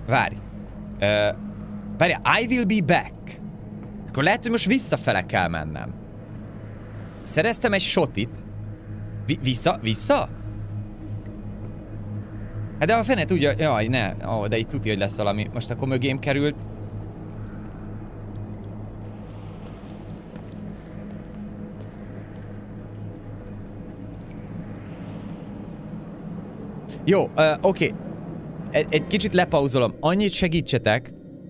Várj. Várj, I will be back. Akkor lehet, hogy most visszafele kell mennem. Szereztem egy shotit. Vissza? Hát de a fene tudja... Jaj, ne. De itt tudja, hogy lesz valami. Most akkor mögém került. Jó, oké. Egy kicsit lepauzolom. Annyit segítsetek.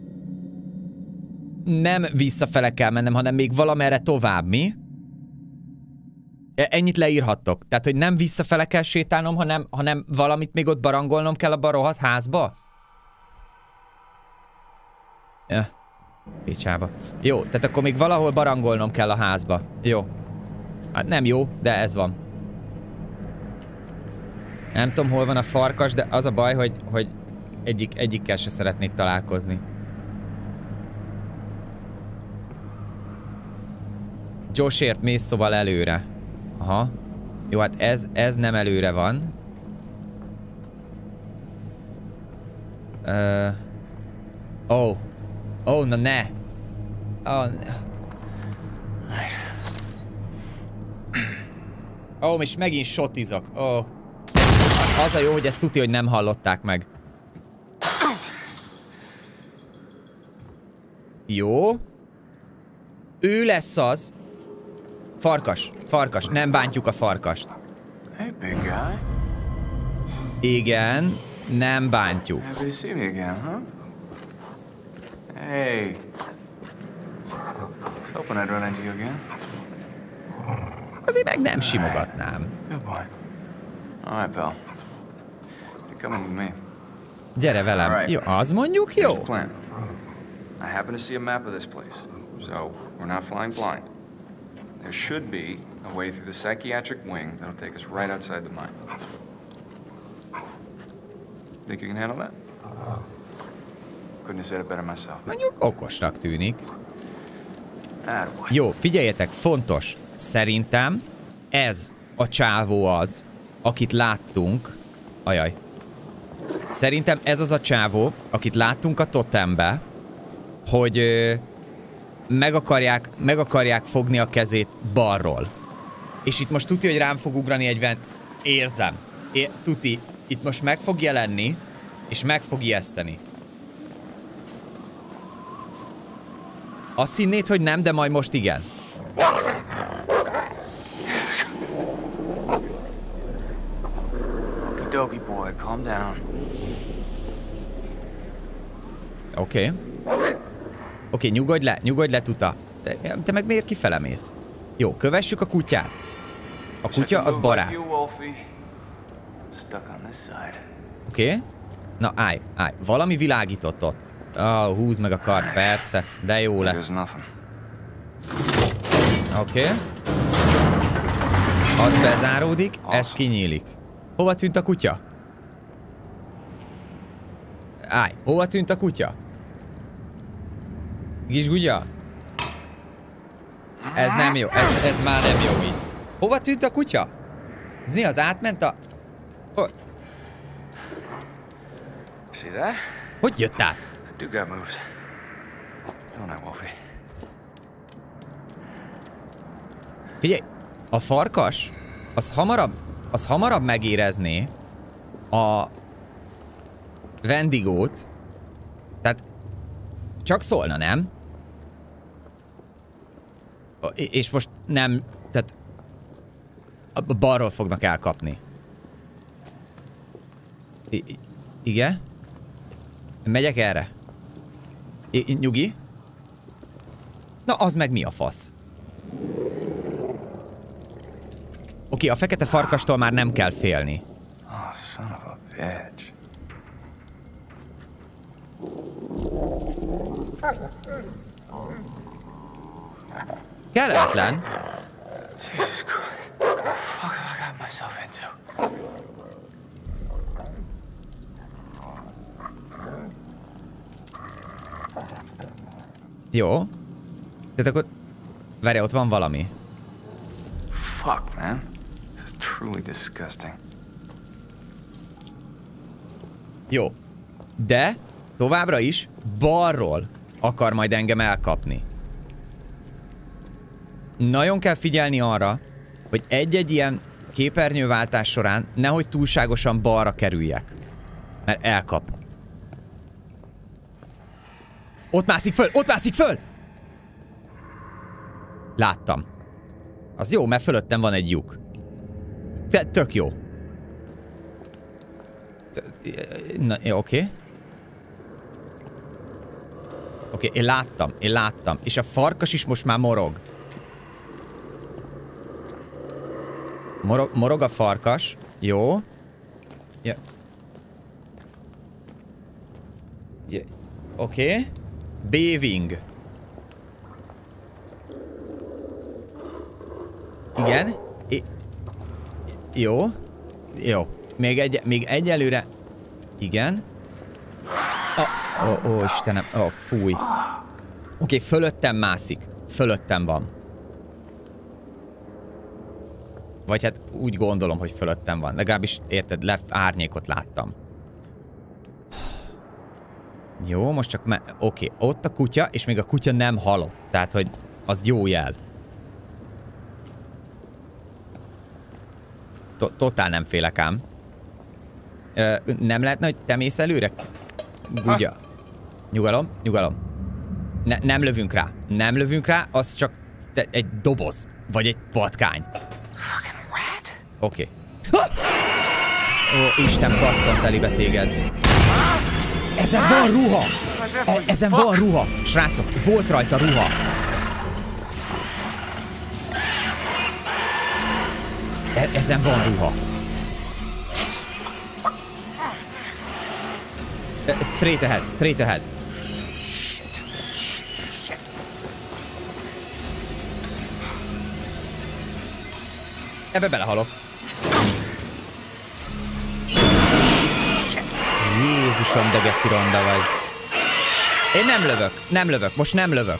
Nem visszafele kell mennem, hanem még valamerre tovább, mi? Ennyit leírhattok. Tehát, hogy nem visszafele kell sétálnom, hanem valamit még ott barangolnom kell abba a rohadt házba? Ja. Picsába. Jó, tehát akkor még valahol barangolnom kell a házba. Jó. Hát nem jó, de ez van. Nem tudom, hol van a farkas, de az a baj, hogy egyikkel se szeretnék találkozni. Joshért mész szóval előre. Aha. Jó, hát ez nem előre van. Na ne! És megint shotizok. Az a jó, hogy ezt tudja, hogy nem hallották meg. Jó. Ő lesz az. Farkas. Nem bántjuk a farkast. Hey, big guy. Igen, nem bántjuk. Happy to see me again, huh? Hey. I was hoping I'd run into you again. Azért meg nem simogatnám. Good boy. All right, pal. You're coming with me. Gyere velem. Right. Jó, az mondjuk jó. Here's the plan. I happen to see a map of this place, so we're not flying blind. There should be a way through the psychiatric wing that'll take us right outside the mine. Think you can handle that? Couldn't have said it better myself. Mondjuk okosnak tűnik. Attaboy. Jó, figyeljetek, fontos. Szerintem ez a csávó az, akit láttunk. Ajaj. Szerintem ez az a csávó, akit láttunk a totembe, hogy meg akarják fogni a kezét balról. És itt most tuti, hogy rám fog ugrani egy érzem. Tuti, itt most meg fog jelenni, és meg fog ijeszteni. Azt hinnéd, hogy nem, de majd most igen. Okie boy, calm down. Oké. Oké, nyugodj le, tuta. Te meg miért kifele mész? Jó, kövessük a kutyát. A kutya az barát. Oké. Na, állj. Valami világított ott. Húzd meg a kart, persze. De jó lesz. Oké. Az bezáródik, ez kinyílik. Hova tűnt a kutya? Állj, hova tűnt a kutya? Gisgudja? Ez nem jó, ez már nem jó így. Hova tűnt a kutya? Mi az, átment a... Hogy jött át? Figyelj, a farkas, az hamarabb megérezné a Wendigót. Tehát csak szólna, nem? És most nem, tehát balról fognak elkapni. Igen? Megyek erre? Nyugi? Na, az meg mi a fasz? Oké, a fekete farkastól már nem kell félni. Oh, son of a bitch. Kelletlen. Jesus Christ. What the fuck have I got myself into? Jó. Tehát akkor... Várj, ott van valami. Fuck, man. This is truly disgusting. Jó. De továbbra is balról akar majd engem elkapni. Nagyon kell figyelni arra, hogy egy-egy ilyen képernyőváltás során nehogy túlságosan balra kerüljek. Mert elkap. Ott mászik föl! Ott mászik föl! Láttam. Az jó, mert fölöttem van egy lyuk. Tök jó. Oké. Oké, én láttam. És a farkas is most már morog. Morog a farkas. Jó. Ja. Oké. Baving. Igen. Jó. Jó. Még egyelőre. Igen. Ó, Istenem. Fúj. Oké, fölöttem mászik. Fölöttem van. Vagy hát úgy gondolom, hogy fölöttem van. Legalábbis, érted, árnyékot láttam. Jó, most csak oké, ott a kutya, és még a kutya nem halott. Tehát, hogy az jó jel. Totál nem félek ám. Nem lehetne, hogy te mész előre? Gugya. Nyugalom. Nem lövünk rá. Nem lövünk rá, az csak egy doboz. Vagy egy patkány. Oké. Ó, Isten basszant telibe téged. Ezen van ruha! Ezen van ruha! Srácok, volt rajta ruha! Ezen van ruha. Straight ahead. Ebbe belehalok. Jézusom, de geci ronda vagy. Én nem lövök, most nem lövök.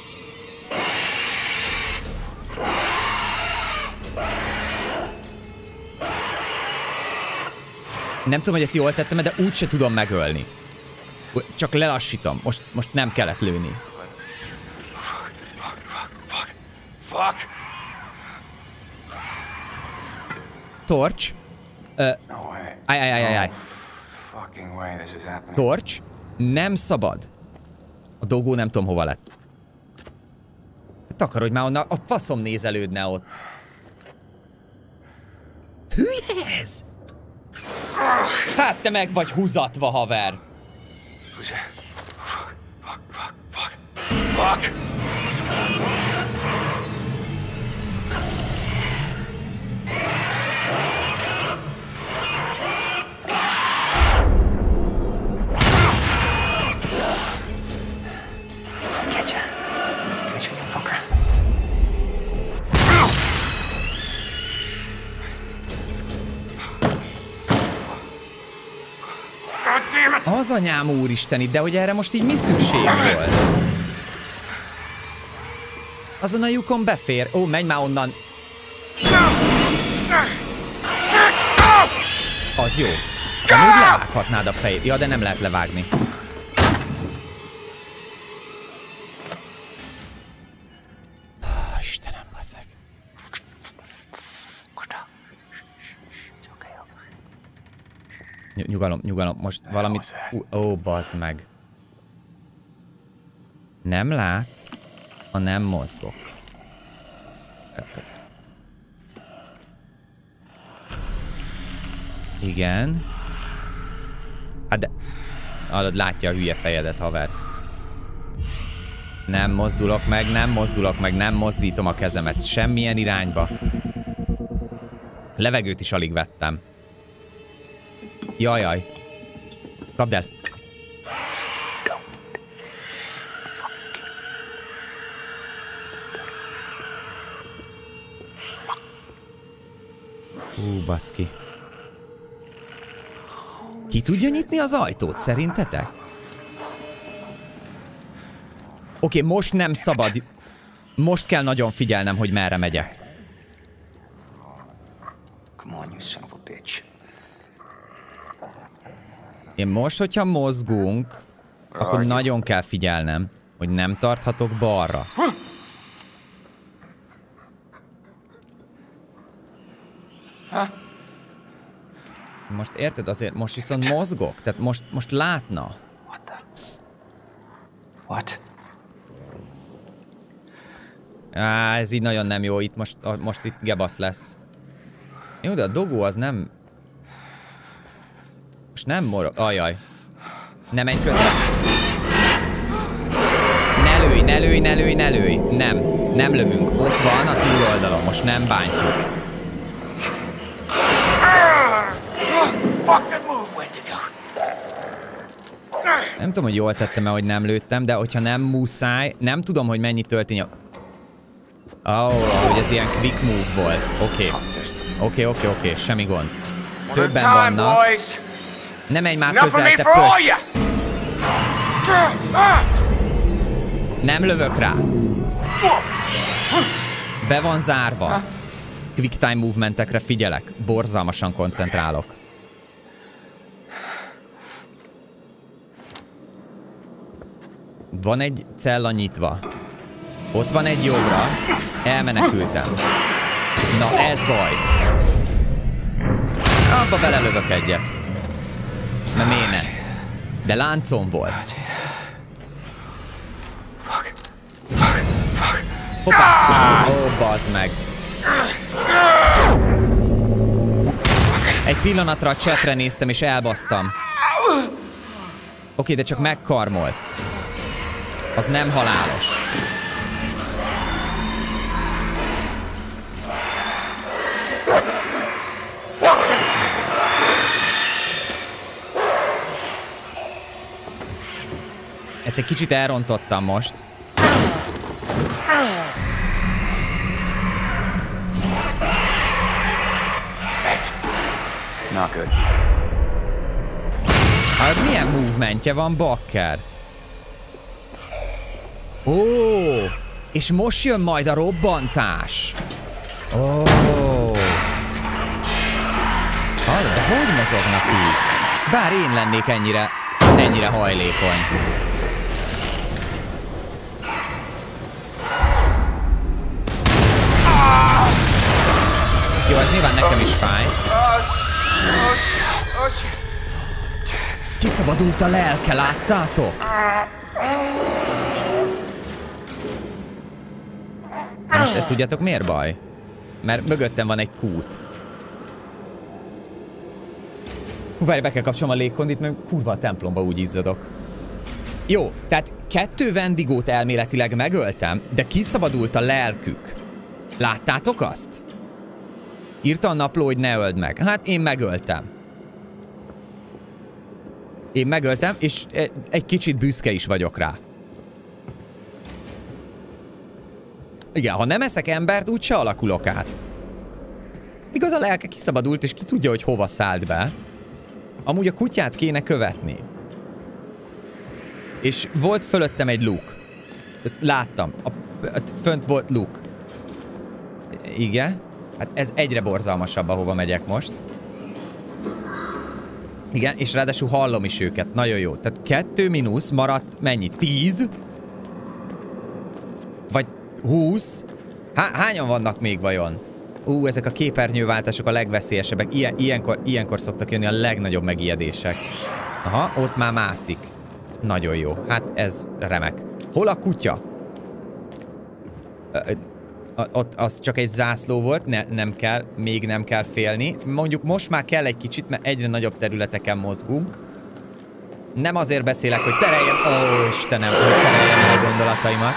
Nem tudom, hogy ezt jól tettem, de úgyse tudom megölni. Csak lelassítom. Most nem kellett lőni. Fuck. Torch. Ajj. Torch. Nem szabad. A dogó nem tudom hova lett. Takarodj már onnan, a faszom nézelődne ott. Hülye ez! Hát te meg vagy húzatva, haver! Fuck! Az anyám úristeni, de hogy erre most így mi szükség volt? Azon a lyukon befér. Ó, menj már onnan. Az jó. Amúgy levághatnád a fejét. Ja, de nem lehet levágni. Istenem, bazzeg. Nyugalom. Most valamit... Ó, bazd meg. Nem lát, ha nem mozgok. Igen. Hát de... Hallod, látja a hülye fejedet, haver. Nem mozdulok meg, nem mozdítom a kezemet semmilyen irányba. Levegőt is alig vettem. Jajjaj. Kapd el. Baszki. Ki tudja nyitni az ajtót, szerintetek? Oké, most nem szabad. Most kell nagyon figyelnem, hogy merre megyek. Én most, hogyha mozgunk, akkor nagyon kell figyelnem, hogy nem tarthatok balra. Most érted, azért most viszont mozgok, tehát most látna. What? Ez így nagyon nem jó, itt most itt gebasz lesz. Jó, de a dogó az nem... Most nem morog... Ajaj. Nem menj közel. Ne lőj. Nem lövünk. Ott van a túloldalon, most nem bántjuk. Nem tudom, hogy jól tettem-e, hogy nem lőttem, de hogyha nem muszáj, nem tudom, hogy mennyi töltény. Hogy ez ilyen quick move volt. Oké, semmi gond. Többen vannak. Ne menj már közel, te pöcs! Nem lövök rá. Be van zárva. Quick time movementekre figyelek. Borzalmasan koncentrálok. Van egy cella nyitva. Ott van egy jobbra. Elmenekültem. Na ez baj. Abba belelövök egyet. Mert miért ne? De láncom volt. Hoppá! Bazd meg. Egy pillanatra a chatre néztem és elbasztam. Oké, de csak megkarmolt. Az nem halálos. Ezt egy kicsit elrontottam most. Not good. Hát milyen movementje van, bakker? És most jön majd a robbantás. De hogy mozognak így? Bár én lennék ennyire hajlékony. Jó, ez nyilván nekem is fáj. Kiszabadult a lelke, láttátok? Most ezt tudjátok miért baj? Mert mögöttem van egy kút. Várj, be kell kapcsolom a légkondit, mert kurva a templomba úgy izzadok. Jó, tehát 2 Wendigót elméletileg megöltem, de kiszabadult a lelkük. Láttátok azt? Írta a napló, hogy ne öld meg. Hát én megöltem. És egy kicsit büszke is vagyok rá. Igen, ha nem eszek embert, úgyse alakulok át. Igaz, a lelke kiszabadult, és ki tudja, hogy hova szállt be. Amúgy a kutyát kéne követni. És volt fölöttem egy luk. Ezt láttam. Fönt volt luk. Igen. Hát ez egyre borzalmasabb, ahova megyek most. Igen, és ráadásul hallom is őket. Nagyon jó. Tehát 2 mínusz maradt mennyi? 10? Vagy 20? Hányan vannak még vajon? Ezek a képernyőváltások a legveszélyesebbek. Ilyenkor szoktak jönni a legnagyobb megijedések. Aha, ott már mászik. Nagyon jó. Hát ez remek. Hol a kutya? Ott az csak egy zászló volt, még nem kell félni. Mondjuk most már kell egy kicsit, mert egyre nagyobb területeken mozgunk. Nem azért beszélek, hogy tereljem... Istenem, hogy tereljem el a gondolataimat.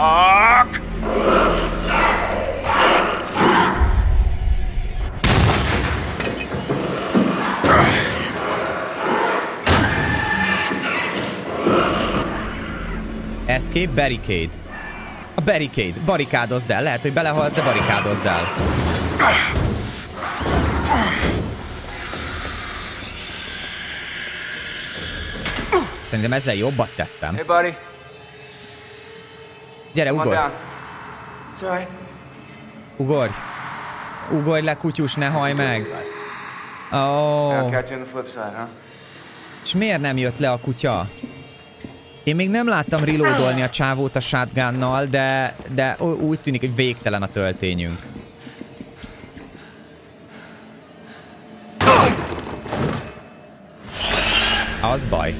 Escape barricade. A barricade. Barikádozd el. Lehet, hogy belehalsz, de barikádozd el. Szerintem ezzel jobbat tettem. Hey, buddy. Gyere, ugorj. It's all right. Ugorj. Ugorj le, kutyus, ne hajj meg. I'll catch you on the flip side, huh? És miért nem jött le a kutya? Én még nem láttam reloadolni a csávót a shotgunnal, de úgy tűnik, hogy végtelen a töltényünk. Az baj.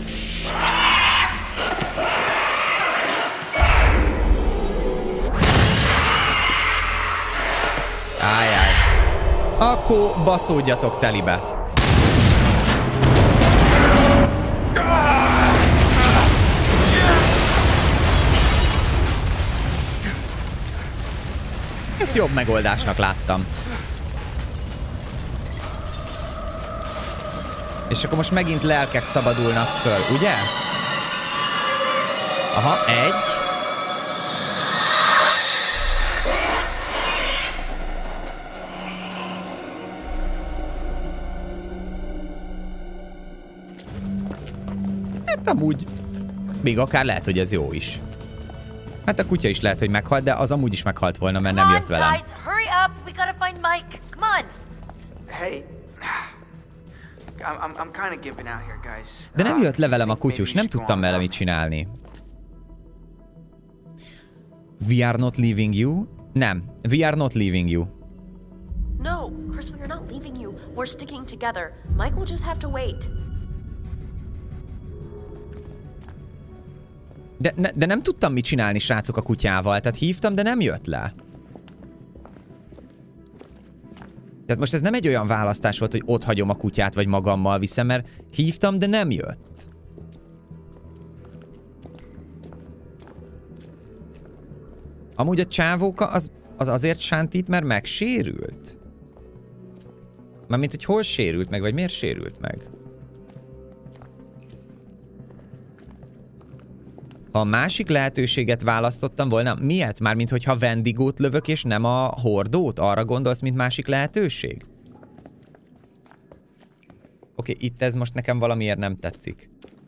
Ájjáj. Akkor baszódjatok telibe. Ezt jobb megoldásnak láttam. És akkor most megint lelkek szabadulnak föl, ugye? Aha, egy. Hát amúgy még akár lehet, hogy ez jó is. Hát a kutya is lehet, hogy meghalt, de az amúgy is meghalt volna, mert nem jött velem. De nem jött le velem a kutyus, nem tudtam vele mit csinálni. We are not leaving you? Nem, we are not leaving you. No, Chris, we are not leaving you. We're sticking together. Mike will just have to wait. De nem tudtam mit csinálni, srácok, a kutyával. Tehát hívtam, de nem jött le. Tehát most ez nem egy olyan választás volt, hogy ott hagyom a kutyát, vagy magammal viszem, mert hívtam, de nem jött. Amúgy a csávóka az azért sántít, mert megsérült? Mármint, hogy hol sérült meg, vagy miért sérült meg? Ha a másik lehetőséget választottam volna, miért? Mármint, hogyha Wendigót lövök, és nem a hordót? Arra gondolsz, mint másik lehetőség? Oké, itt ez most nekem valamiért nem tetszik.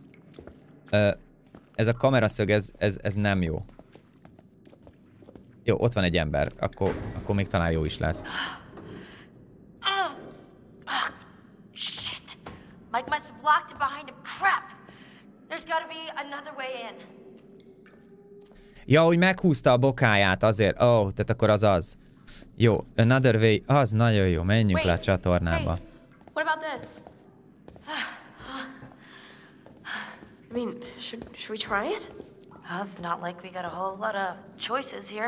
Ez a kameraszög, ez nem jó. Jó, ott van egy ember. Akkor még talán jó is lehet. Shit. Mike must have locked it behind him. Crap. There's gotta be another way in. Ja, hogy meghúzta a bokáját azért. Ó, tehát akkor az. Jó, another way. Az nagyon jó. Menjünk le a csatornába. Hey, what about this? I mean, should we try it? Well, it's not like we got a whole lot of choices here.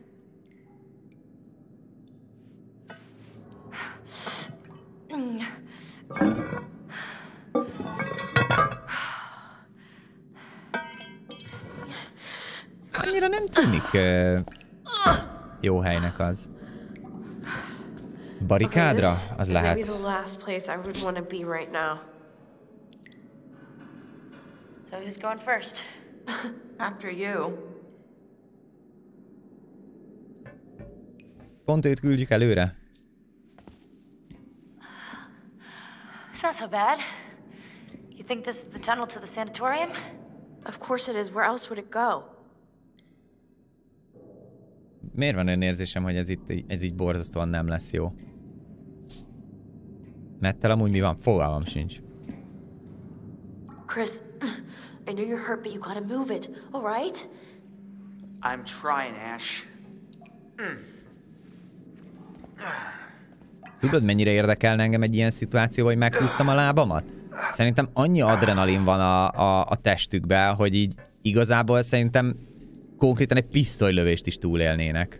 Annyira nem tűnik jó helynek az. Barikádra? Az lehet. Maybe the last place I would want to be right now. So who's going first? After you. Pont őt küldjük előre. It's not so bad. You think this is the tunnel to the sanatorium? Of course it is. Where else would it go? Miért van olyan érzésem, hogy ez így borzasztóan nem lesz jó? Mettel amúgy mi van? Fogalmam sincs. Chris, I know you're hurt, but you gotta move it, all right? I'm trying, Ash. Tudod, mennyire érdekelne engem egy ilyen szituáció, hogy meghúztam a lábamat? Szerintem annyi adrenalin van a testükben, hogy így igazából szerintem konkrétan egy pisztolylövést is túlélnének.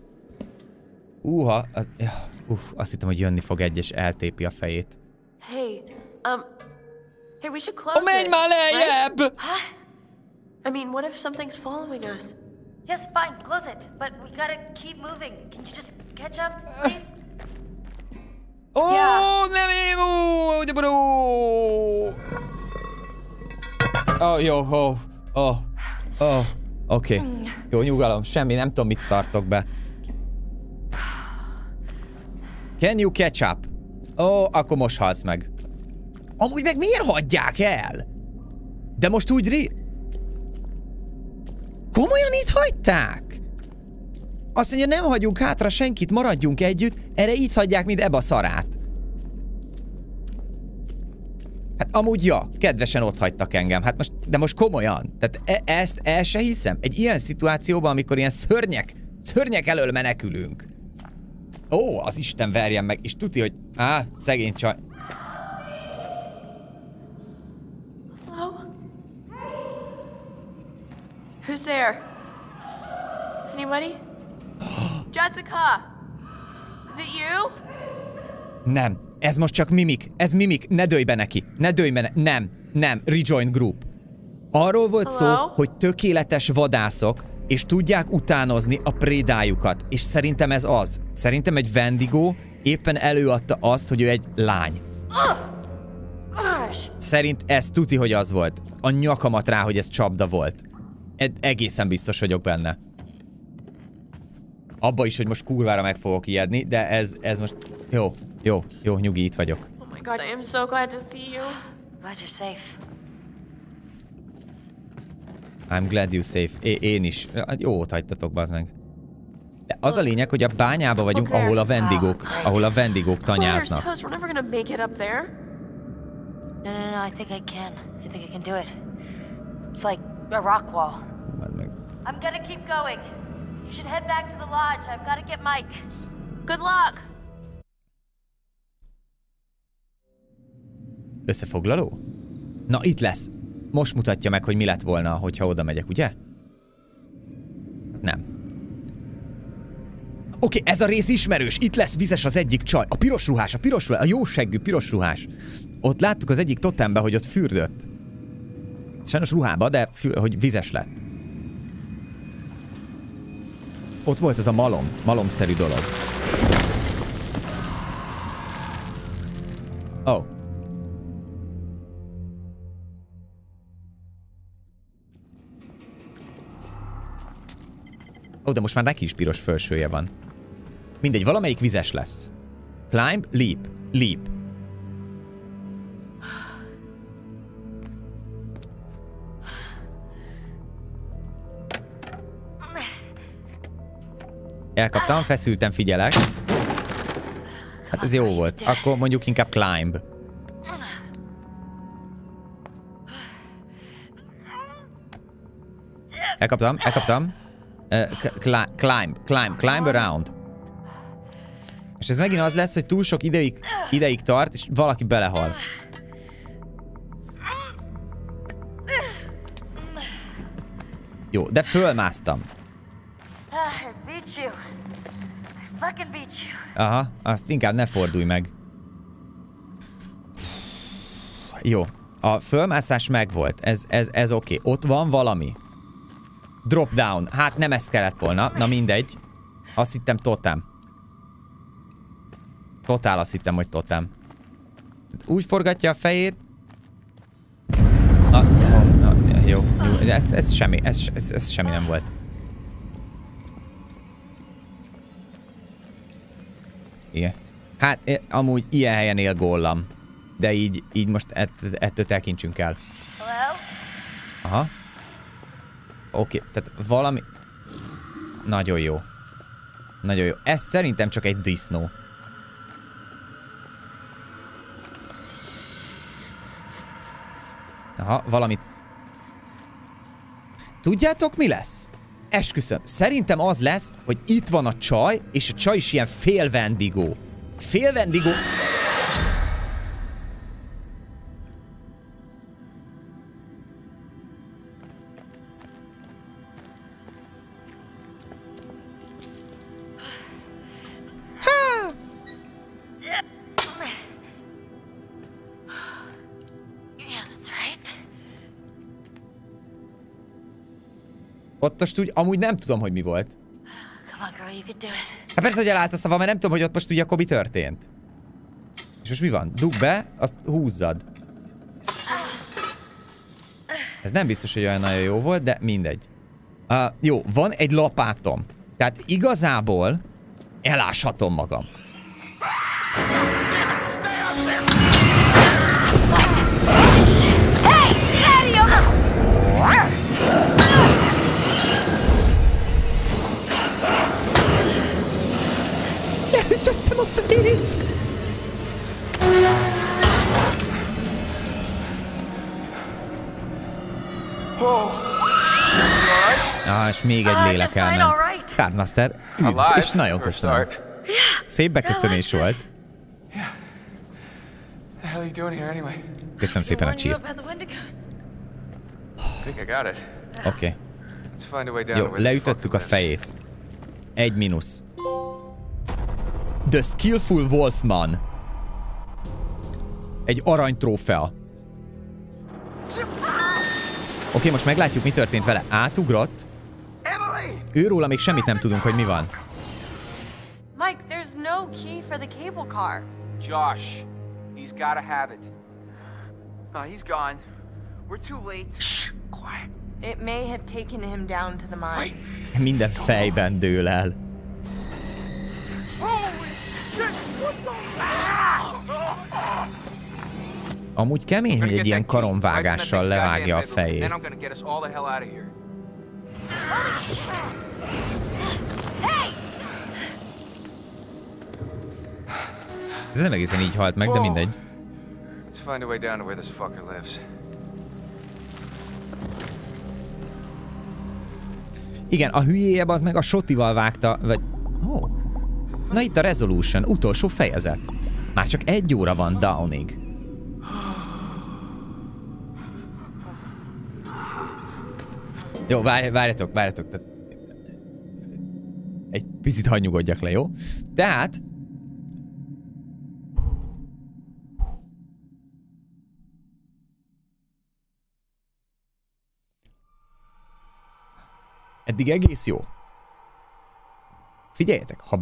Azt hittem, hogy jönni fog egy, és eltépi a fejét. Hey, we should close it. Menj már lejjebb! Right? I mean, what if something's following us? Yes, fine, close it. But we gotta keep moving. Can you just catch up, please? Nem én, de bro! Jó, oké. Jó, nyugalom, semmi, nem tudom, mit szartok be. Can you catch up? Akkor most halsz meg. Amúgy meg miért hagyják el? De most úgy komolyan itt hagyták? Azt mondja, nem hagyunk hátra senkit, maradjunk együtt, erre itt hagyják, mint Eba szarát. Hát amúgy ja, kedvesen ott hagytak engem. Hát most, de most komolyan. Tehát ezt el se hiszem. Egy ilyen szituációban, amikor ilyen szörnyek elől menekülünk. Ó, az Isten verjen meg. És tuti, hogy szegény csaj. Hello? Who's there? Anybody? Jessica! Is it you? Nem. Ez most csak mimik. Ez mimik. Ne dőlj be neki. Ne dőlj be Nem. Rejoin group. Arról volt szó, hogy tökéletes vadászok, és tudják utánozni a prédájukat. És szerintem ez az. Szerintem egy Wendigo éppen előadta azt, hogy ő egy lány. Szerint ez tuti, hogy az volt. A nyakamat rá, hogy ez csapda volt. Egészen biztos vagyok benne. Abba is, hogy most kurvára meg fogok ijedni, de ez most... Jó, nyugi, itt vagyok. Oh my god, I am so glad to see you. Glad you're safe. I'm glad you're safe. Én is. Jó, ott hagytatok, bazd meg. De az a lényeg, hogy a bányába vagyunk, ahol a Wendigók tanyáznak. We're never gonna make it up there. No, I think I can. I think I can do it. It's like a rock wall. I'm gonna keep going. You should head back to the lodge. I've got to get Mike. Good luck! Összefoglaló? Na, itt lesz. Most mutatja meg, hogy mi lett volna, hogyha oda megyek, ugye? Nem. Oké, ez a rész ismerős. Itt lesz vizes az egyik csaj. A piros ruhás, a jó seggű piros ruhás. Ott láttuk az egyik totembe, hogy ott fürdött. Sajnos ruhába, de hogy vizes lett. Ott volt ez a malomszerű dolog. Oh. Ó, de most már neki is piros felsője van. Mindegy, valamelyik vizes lesz. Climb, leap. Elkaptam, feszültem, figyelek. Hát ez jó volt. Akkor mondjuk inkább climb. Elkaptam. Climb around. És ez megint az lesz, hogy túl sok ideig tart, és valaki belehal. Jó, de fölmásztam. Aha, azt inkább ne fordulj meg. Jó, a fölmászás megvolt. Ez oké. Ott van valami. Drop down. Hát nem ez kellett volna. Na mindegy. Azt hittem totem. Totál azt hittem, hogy totem. Úgy forgatja a fejét. Jó. Ez semmi nem volt. Igen. Hát amúgy ilyen helyen él Gollam. De így most ettől tekintsünk el. Aha. Oké, tehát valami... Nagyon jó. Ez szerintem csak egy disznó. Aha, valami... Tudjátok, mi lesz? Esküszöm. Szerintem az lesz, hogy itt van a csaj, és a csaj is ilyen fél Wendigo. Fél Wendigo... Ott most úgy, amúgy nem tudom, hogy mi volt. Hát persze, hogy elállt a szava, mert nem tudom, hogy ott most ugye akkor mi történt. És most mi van? Dugd be, azt húzzad. Ez nem biztos, hogy olyan nagyon jó volt, de mindegy. Jó, van egy lapátom. Tehát igazából eláshatom magam. Leütöttem a fejét! És még egy lélek elment. Cardmaster, üdv, és nagyon köszönöm. Szép beköszönés volt. Köszönöm szépen a csírt. Oké. Jó, leütöttük a fejét. 1 mínusz. The Skillful Wolfman. Egy aranytrófea. Oké, most meglátjuk, mi történt vele. Átugrott. Őróla még semmit nem tudunk, hogy mi van. Mike, there's no key for the cable car. Josh, he's gotta have it. He's gone. We're too late. Shh, quiet. It may have taken him down to the mine. Minden fejben dől el. Amúgy kemény, hogy egy ilyen karonvágással levágja a fejét. Ez nem egészen így halt meg, de mindegy. Igen, a hülyéjebb az meg a sotival vágta, vagy... Oh. Na itt a Resolution, utolsó fejezet. Már csak 1 óra van downig. Jó, várjatok. Egy picit hadd nyugodjak le, jó? Tehát... Eddig egész jó. Figyeljetek, ha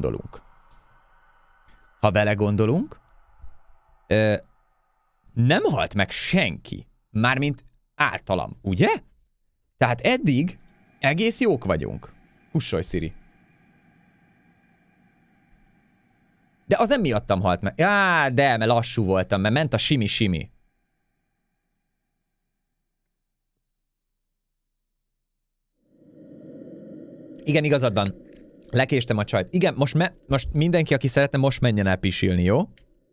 belegondolunk, nem halt meg senki. Mármint általam, ugye? Tehát eddig egész jók vagyunk. Kussolj, Siri. De az nem miattam halt meg. De, mert lassú voltam, mert ment a simi-simi. Igen, igazad van. Lekéstem a csajt. Igen, most mindenki, aki szeretne, most menjen el pisilni, jó?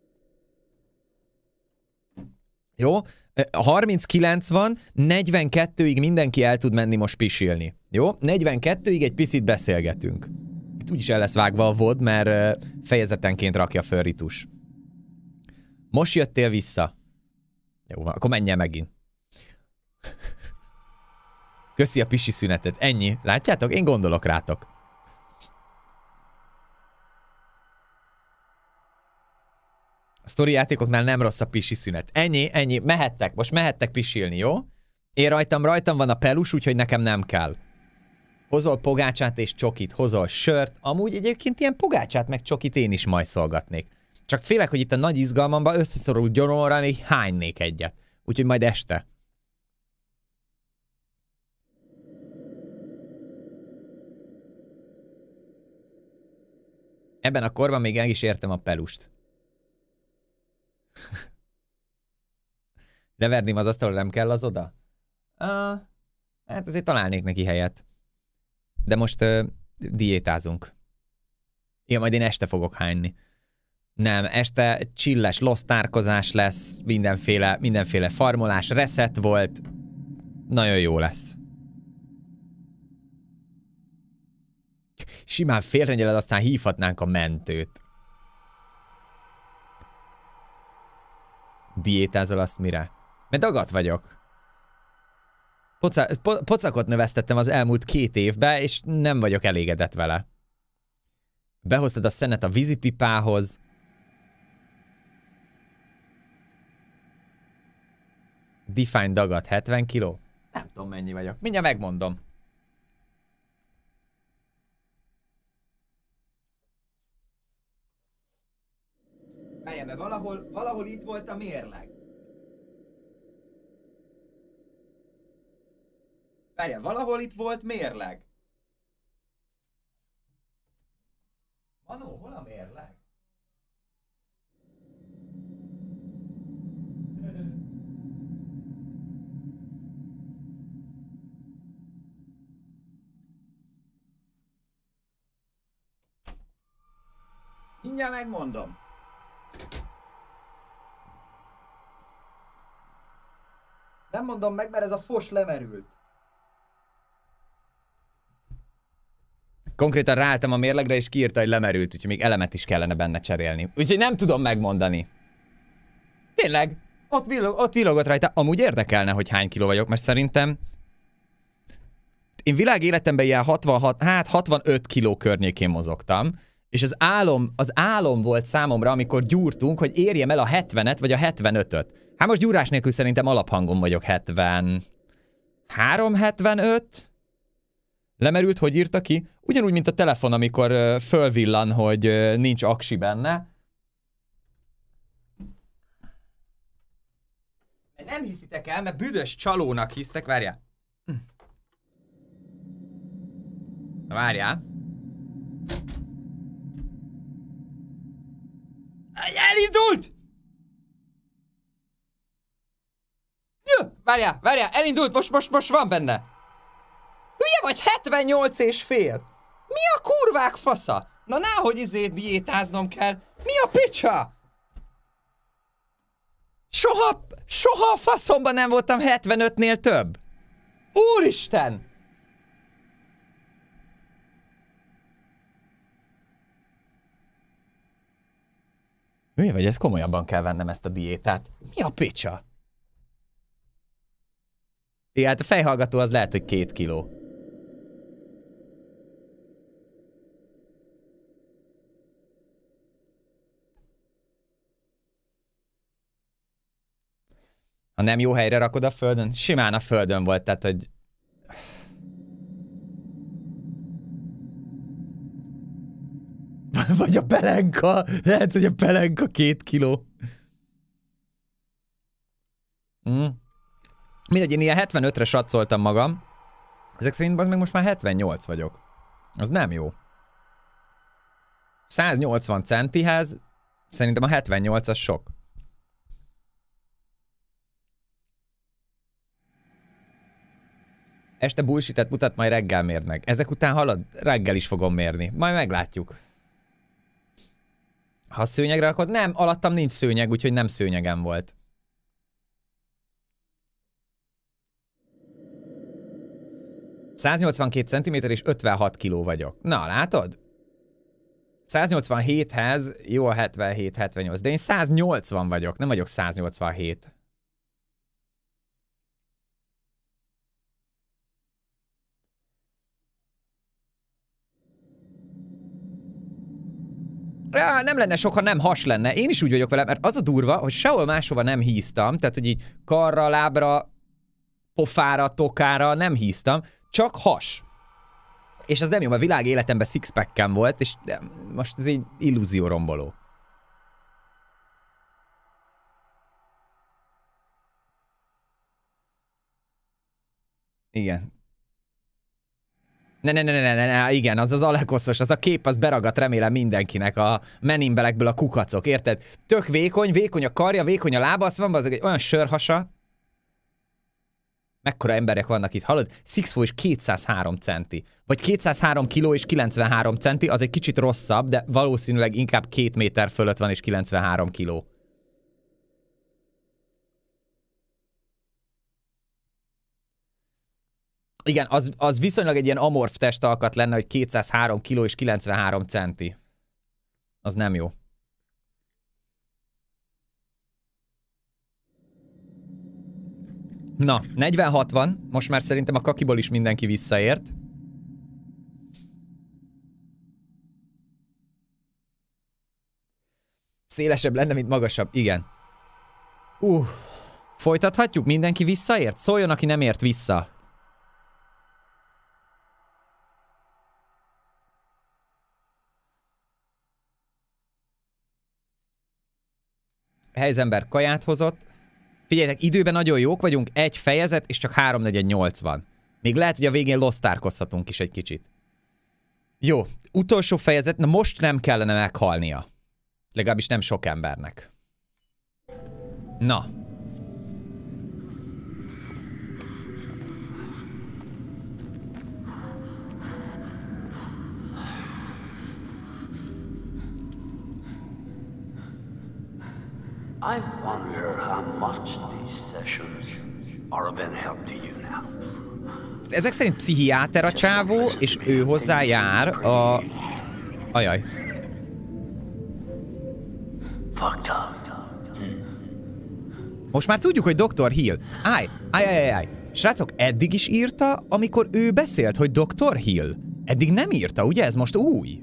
Jó? 39 van, 42-ig mindenki el tud menni most pisilni. Jó? 42-ig egy picit beszélgetünk. Itt úgyis el lesz vágva a VOD, mert fejezetenként rakja föl Ritus. Most jöttél vissza. Jó, akkor menjen megint. Köszi a pisi szünetet. Ennyi. Látjátok? Én gondolok rátok. A sztori játékoknál nem rossz a pisi szünet. Ennyi. Mehettek. Most mehettek pisilni, jó? Én rajtam van a pelus, úgyhogy nekem nem kell. Hozol pogácsát és csokit, hozol sört. Amúgy egyébként ilyen pogácsát meg csokit én is majd szolgatnék. Csak félek, hogy itt a nagy izgalmamban összeszorult gyoromra még hánynék egyet. Úgyhogy majd este. Ebben a korban még el is értem a pelust. Leverném az asztalra, nem kell az oda? Hát azért találnék neki helyet. De most diétázunk. Igen, majd én este fogok hányni. Nem, este chilles losztárkozás lesz, mindenféle farmolás, reset volt. Nagyon jó lesz. Simán félrenyeled, aztán hívhatnánk a mentőt. Diétázol azt mire? Mert dagat vagyok. Pocakot növesztettem az elmúlt 2 évben, és nem vagyok elégedett vele. Behoztad a szenet a vízipipához. Define dagat 70 kiló? Nem tudom mennyi vagyok. Mindjárt megmondom. Várjál, mert valahol itt volt a mérleg. Várjál, valahol itt volt mérleg. Manó, hol a mérleg? Mindjárt megmondom. Nem mondom meg, mert ez a fos lemerült. Konkrétan ráálltam a mérlegre, és kiírta, hogy lemerült, úgyhogy még elemet is kellene benne cserélni. Úgyhogy nem tudom megmondani. Tényleg, ott villogott rajta. Amúgy érdekelne, hogy hány kiló vagyok, mert szerintem én világ életemben ilyen 65 kiló környékén mozogtam, és az álom volt számomra, amikor gyúrtunk, hogy érjem el a 70-et vagy a 75-öt. Hát most gyúrás nélkül szerintem alaphangon vagyok 73-75. Lemerült, hogy írta ki? Ugyanúgy, mint a telefon, amikor fölvillan, hogy nincs aksi benne. Nem hiszitek el, mert büdös csalónak hisztek. Várjál. Várjál. Elindult! Várjál, elindult, most van benne. Hülye vagy, 78,5. Mi a kurvák fasza? Na náhogy diétáznom kell. Mi a picsa? Soha a faszomban nem voltam 75-nél több. Úristen! Hülye vagy, ezt komolyabban kell vennem, ezt a diétát. Mi a picsa? Igen, hát a fejhallgató az lehet, hogy 2 kiló. Ha nem jó helyre rakod a földön, simán a földön volt, tehát hogy... Vagy a pelenka, lehet, hogy a pelenka 2 kiló. Mindegy, én ilyen 75-re satszoltam magam. Ezek szerint az meg most már 78 vagyok. Az nem jó. 180 centihez szerintem a 78 az sok. Este bullshit-et mutat, majd reggel mérd meg. Ezek után halad, reggel is fogom mérni. Majd meglátjuk. Ha szőnyegre rakod? Nem, alattam nincs szőnyeg, úgyhogy nem szőnyegem volt. ...182 cm és 56 kg vagyok. Na, látod? 187-hez jó a 77-78, de én 180 vagyok, nem vagyok 187. Ja, nem lenne sok, ha nem has lenne. Én is úgy vagyok vele, mert az a durva, hogy sehol máshova nem híztam, tehát hogy így karra, lábra, pofára, tokára nem híztam, csak has. És az nem jó, mert világ életemben sixpackem volt, és most ez egy illúzió romboló. Igen. Ne, igen, az alekoszos, az a kép, az beragadt remélem mindenkinek a Men in Blackből a kukacok, érted? Tök vékony a karja, vékony a lába, azt van az egy olyan sörhasa. Mekkora emberek vannak itt, hallod? 6'4" és 203 centi. Vagy 203 kg és 93 centi, az egy kicsit rosszabb, de valószínűleg inkább 2 méter fölött van és 93 kg. Igen, az viszonylag egy ilyen amorf testalkat lenne, hogy 203 kg és 93 centi. Az nem jó. Na, 40-60. Most már szerintem a kakiból is mindenki visszaért. Szélesebb lenne, mint magasabb. Igen. Folytathatjuk? Mindenki visszaért? Szóljon, aki nem ért vissza. Helyzember kaját hozott. Figyeljetek, időben nagyon jók vagyunk, egy fejezet, és csak 3-4-8 van. Még lehet, hogy a végén losztárkozhatunk is egy kicsit. Jó, utolsó fejezet, na most nem kellene meghalnia. Legalábbis nem sok embernek. Na. I wonder how much these sessions are of any help to you now. Ezek szerint pszichiáter a csávó, és ő hozzájár a... Ajaj. Most már tudjuk, hogy Dr. Hill. Állj. Srácok, eddig is írta, amikor ő beszélt, hogy Dr. Hill. Eddig nem írta, ugye? Ez most új.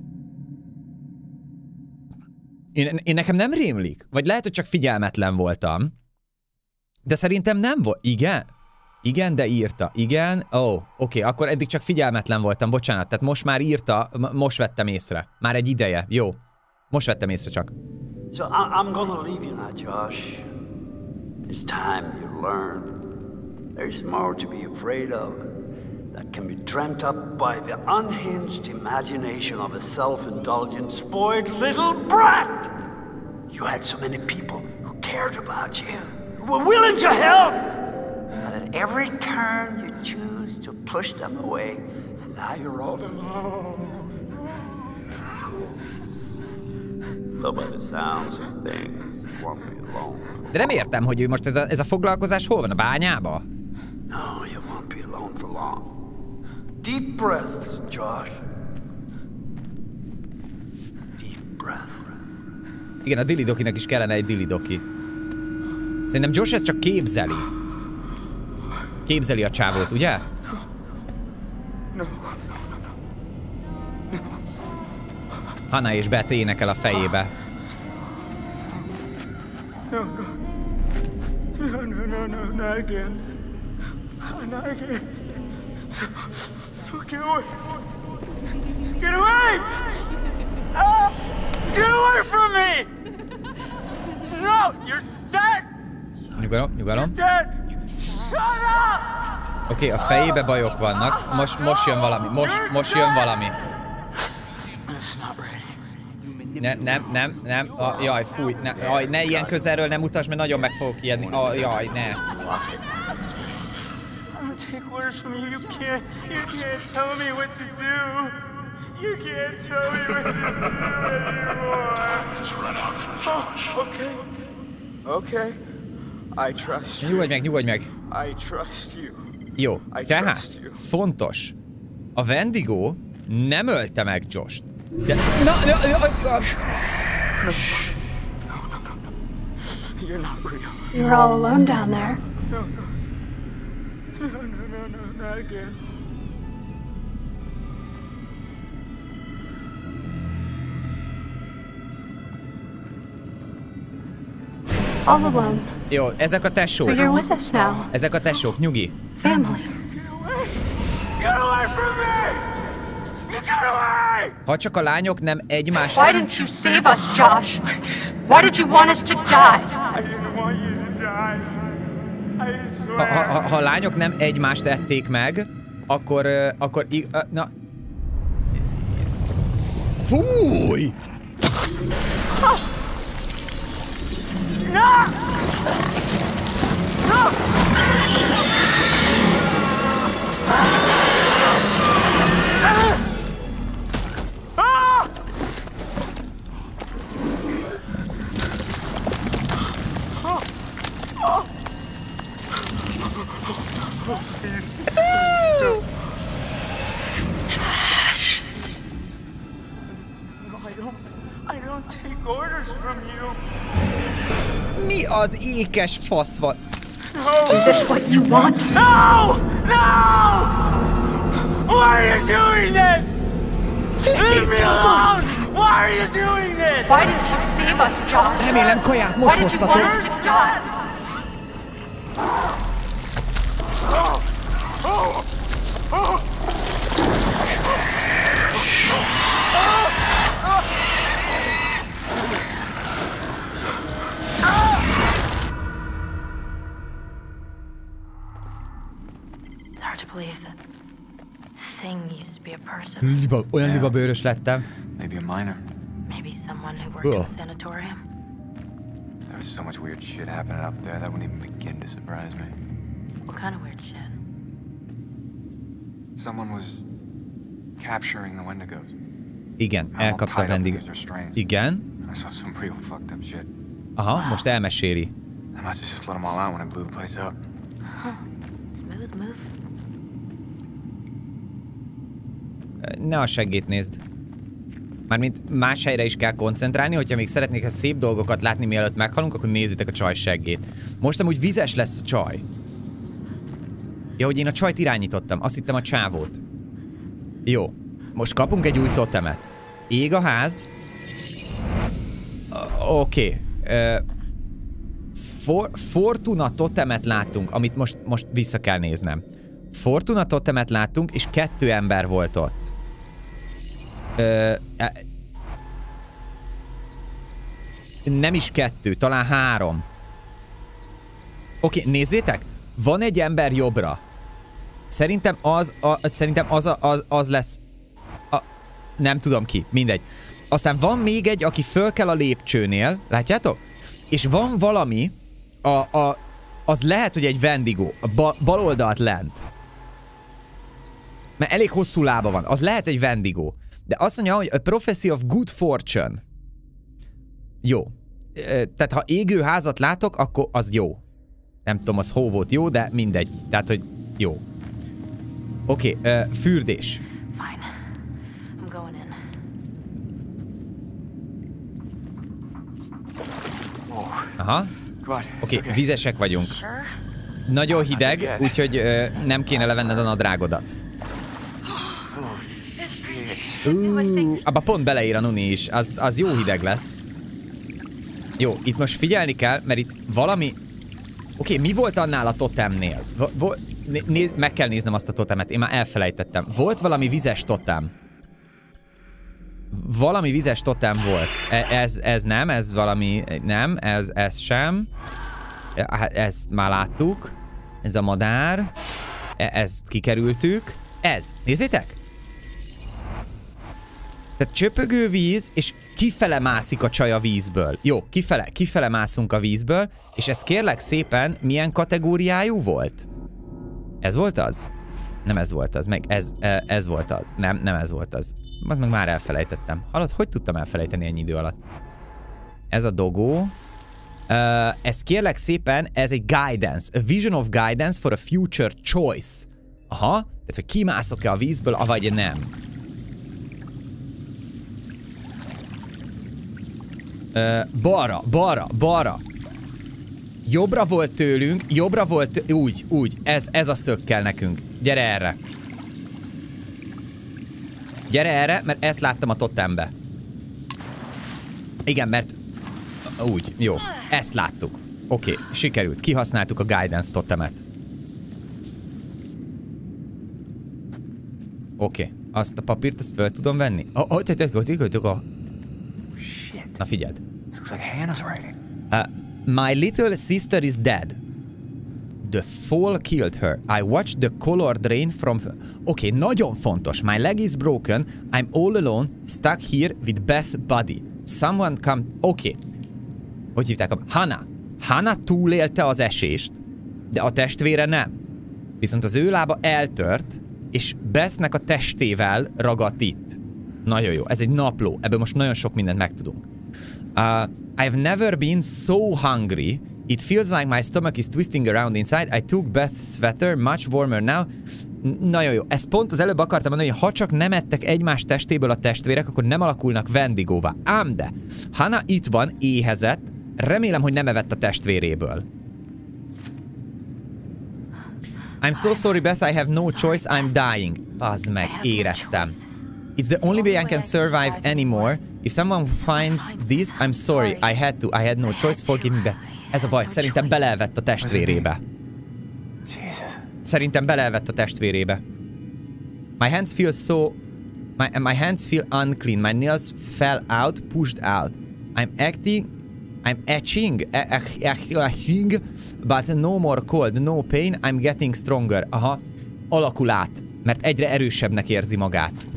Én nekem nem rémlik. Vagy lehet, hogy csak figyelmetlen voltam. De szerintem nem volt. Igen? Igen, de írta. Igen? Oké, akkor eddig csak figyelmetlen voltam, bocsánat. Tehát most már írta, most vettem észre. Már egy ideje. Jó. Most vettem észre csak. So I'm gonna leave you now, Josh. It's time you learn. There's more to be afraid of that can be dreamt up by the unhinged imagination of a self-indulgent, spoiled little brat. You had so many people who cared about you, who were willing to help. But at every turn you choose to push them away, and now you're all alone. So by the sounds of things, you won't be alone. De nem értem, hogy ő most ez a foglalkozás hol van? A bányába? No, you won't be alone for long. Deep breaths, Josh. Deep breath. Igen, a dilidokinak is kellene egy dilidoki. Szerintem Josh ezt csak képzeli. Képzeli a csávót, ugye? Hannah és Beth énekel a fejébe. No, not again. Not again. Get away! Get away! Ah! Get away from me! No, you're dead! Nyugalom. You're dead! Shut up! Oké, a fejébe bajok vannak. Most jön valami. Most jön valami. Nem. Jaj, fúj. Ne ilyen közelről nem utasd, mert nagyon meg fogok ijedni. Jaj, ne. Take orders from you. You can't tell me what to do. You can't tell me what to do anymore. Okay. I trust you. Nyugodj meg. I trust you. Jó, tehát fontos. A Wendigo nem ölte meg Josh-t. De... You're not real. You're all alone down there. No, not again. All alone. Jó, ezek a tesók. But you're with us now. Ezek a tesók, nyugi. Family. Get away from me! Get away! Ha csak a lányok nem egymást... Why didn't you save us, Josh? Why did you want us to die? I didn't want you to die. I swear. Ha a lányok nem egymást ették meg, akkor... Na... Fúj! No! No! I don't take orders from you. Mi az ékes fasz van? Is this what you want? No! No! Why are you doing this? Leave me alone! Why are you doing this? Why didn't you save us, Josh? Remélem kaját most Why did you hoztatok. want us to die? It's hard to believe that thing used to be a person. Olyan libabőrös lettem. Maybe a miner. Maybe someone who worked in the sanatorium. There was so much weird shit happening up there that wouldn't even begin to surprise me. What kind of weird shit? Someone was capturing the Wendigos. Igen, elkapta a Wendigo. Igen? I saw some real fucked up shit. Aha, most elmeséli. I must have just let them all out when I blew the place up. Smooth move. Ne a seggét nézd. Mármint más helyre is kell koncentrálni, hogyha még szeretnék szép dolgokat látni, mielőtt meghalunk, akkor nézzétek a csaj seggét. Most amúgy vizes lesz a csaj. Ja, hogy én a csajt irányítottam. Azt hittem a csávót. Jó. Most kapunk egy új totemet. Ég a ház. Oké. Fortuna totemet láttunk, amit most vissza kell néznem. Fortuna totemet láttunk, és 2 ember volt ott. Nem is 2, talán 3. Oké, nézzétek! Van egy ember jobbra. Szerintem az lesz... nem tudom ki, mindegy. Aztán van még egy, aki föl kell a lépcsőnél, látjátok? És van valami, az lehet, hogy egy Wendigo, a bal oldalt lent. Mert elég hosszú lába van, az lehet egy Wendigo. De azt mondja, hogy a prophecy of good fortune. Jó. Tehát ha égő házat látok, akkor az jó. Nem tudom, az hó volt jó, de mindegy. Tehát, hogy jó. Oké, fürdés. Fine. I'm going in. Aha. Oké, vizesek vagyunk. Nagyon hideg, úgyhogy nem kéne levenned a nadrágodat. Abba pont beleír a Nuni is, az jó hideg lesz. Jó, itt most figyelni kell, mert itt valami... Oké, mi volt annál a totemnél? Meg kell néznem azt a totemet, én már elfelejtettem. Volt valami vizes totem. Valami vizes totem volt. Ez nem, ez valami... Nem, ez sem. Ezt már láttuk. Ez a madár. Ezt kikerültük. Ez, nézzétek! Tehát csöpögő víz, és kifele mászik a csaj a vízből. Jó, kifele mászunk a vízből, és ez kérlek szépen milyen kategóriájú volt? Ez volt az? Nem ez volt az, meg ez volt az. Nem ez volt az. Az meg már elfelejtettem. Hallod, hogy tudtam elfelejteni ennyi idő alatt? Ez a dogó. Ez kérlek szépen, ez egy guidance. A vision of guidance for a future choice. Aha, tehát hogy kimászok-e a vízből, avagy nem. Balra. Jobbra volt tőlünk, úgy. Ez a szög kell nekünk. Gyere erre. Gyere erre, mert ezt láttam a totembe. Igen, mert... Úgy, jó. Ezt láttuk. Oké, sikerült. Kihasználtuk a guidance totemet. Oké, azt a papírt, ezt föl tudom venni? Na figyeld. My little sister is dead. The fall killed her. I watched the color drain from... Oké, nagyon fontos. My leg is broken. I'm all alone, stuck here with Beth's body. Someone come... Oké. Hogy hívták? Hannah túlélte az esést, de a testvére nem. Viszont az ő lába eltört, és Bethnek a testével ragadt itt. Nagyon jó. Ez egy napló. Ebből most nagyon sok mindent megtudunk. I've never been so hungry. It feels like my stomach is twisting around inside. I took Beth's sweater, much warmer now. Nagyon jó. Ezt pont az előbb akartam mondani, hogy ha csak nem ettek egymás testéből a testvérek, akkor nem alakulnak Wendigóvá. Ám de, Hannah itt van, éhezett. Remélem, hogy nem evett a testvéréből. I'm so sorry, Beth, I have no choice, I'm dying. Bazd meg, éreztem. It's the only way I can survive anymore. If someone finds this, I'm sorry. I had no choice, forgive me, Beth. Ez a baj, szerintem beleevett a testvérébe. Szerintem beleevett a testvérébe. My hands feel so... My hands feel unclean. My nails fell out, pushed out. I'm etching, but no more cold, no pain, I'm getting stronger. Aha, alakul át, mert egyre erősebbnek érzi magát.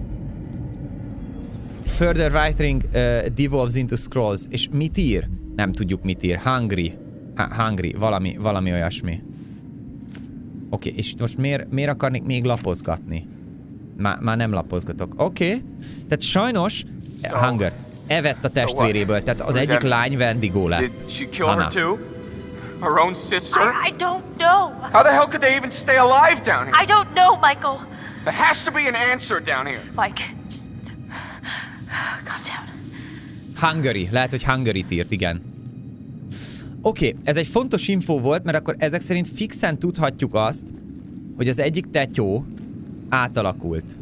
Further writing devolves into scrolls. És mit ír? Nem tudjuk mit ír. Hungry, valami olyasmi. Oké, és most miért akarnék még lapozgatni? Már nem lapozgatok. Oké, tehát sajnos... Hunger. Evett a testvéréből, tehát az egyik lány Wendigo lett. Hannah. Her own sister? I don't know. How the hell could they even stay alive down here? I don't know, Michael. There has to be an answer down here. Mike, just calm down. Hungary. Lehet, hogy Hungary-t írt, igen. Oké, ez egy fontos infó volt, mert akkor ezek szerint fixen tudhatjuk azt, hogy az egyik tetyó átalakult.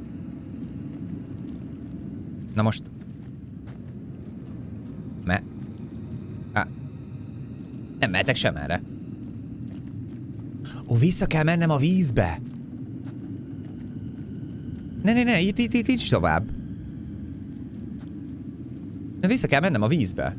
Na most... Nem mehetek sem erre. Ó, vissza kell mennem a vízbe. Ne, itt tovább. De vissza kell mennem a vízbe.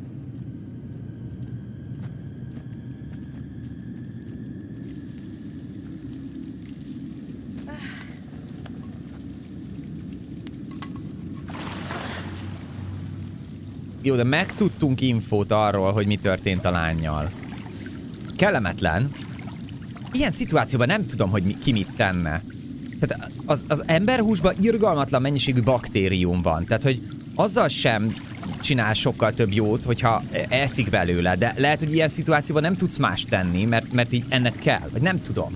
Jó, de megtudtunk infót arról, hogy mi történt a lánnyal. Kellemetlen. Ilyen szituációban nem tudom, hogy ki mit tenne. Tehát az emberhúsban irgalmatlan mennyiségű baktérium van. Tehát, hogy azzal sem csinál sokkal több jót, hogyha eszik belőle. De lehet, hogy ilyen szituációban nem tudsz más tenni, mert így enned kell. Vagy nem tudom.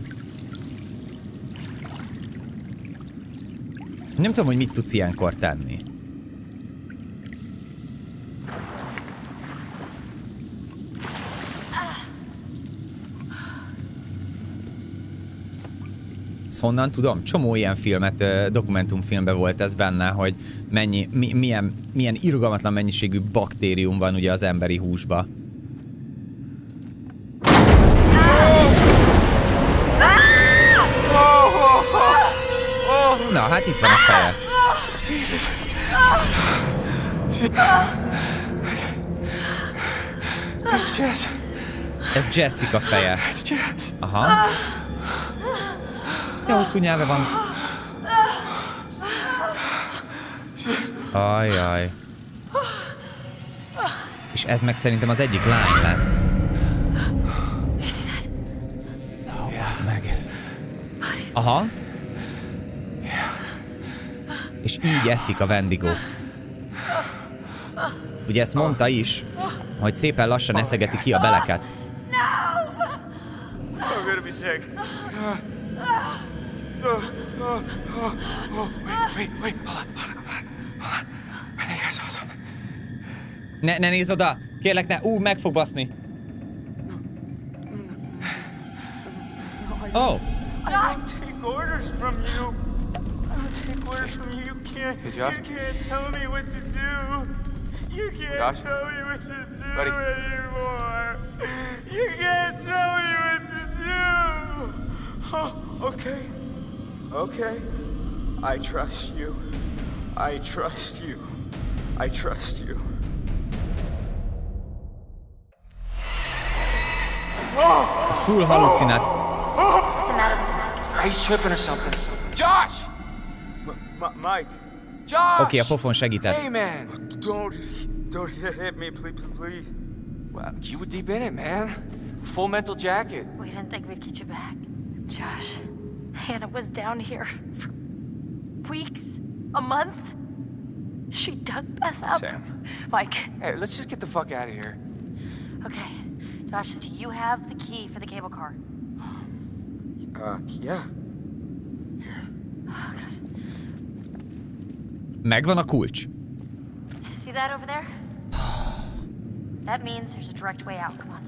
Nem tudom, hogy mit tudsz ilyenkor tenni. Honnan tudom? Csomó ilyen filmet, dokumentumfilmben volt ez benne, hogy milyen irgalmatlan mennyiségű baktérium van ugye az emberi húsba. Na, hát itt van a feje. Ez Jessica feje. Aha. Ja, hosszú nyelve van. Ajjaj. És ez meg szerintem az egyik lány lesz. Ó, bazd meg. Aha. És így eszik a Wendigo. Ugye ezt mondta is, hogy szépen lassan eszegeti ki a beleket. Wait, hold on. I think I saw something. Ne nézz oda! Kérlek, ne! Meg fog baszni! Oh! I don't take orders from you. I don't take orders from you. You can't tell me what to do. You can't tell me what to do anymore. You can't tell me what to do. Oh, okay. Okay. I trust you. I trust you. I trust you. Full halucinát. What's the matter with Mike? He's tripping or something. Josh! Mike. Josh! Oké, a pofon segített. Hey, man. Don't hit me, please. Well, you were deep in it, man. Full mental jacket. We didn't think we'd get you back. Josh, Hannah was down here for weeks, a month. She dug Beth up. Sam. Mike. Hey, let's just get the fuck out of here. Okay. Josh, do you have the key for the cable car? Yeah. Here. Oh, good. Megvan a kulcs. See that over there? That means there's a direct way out. Come on.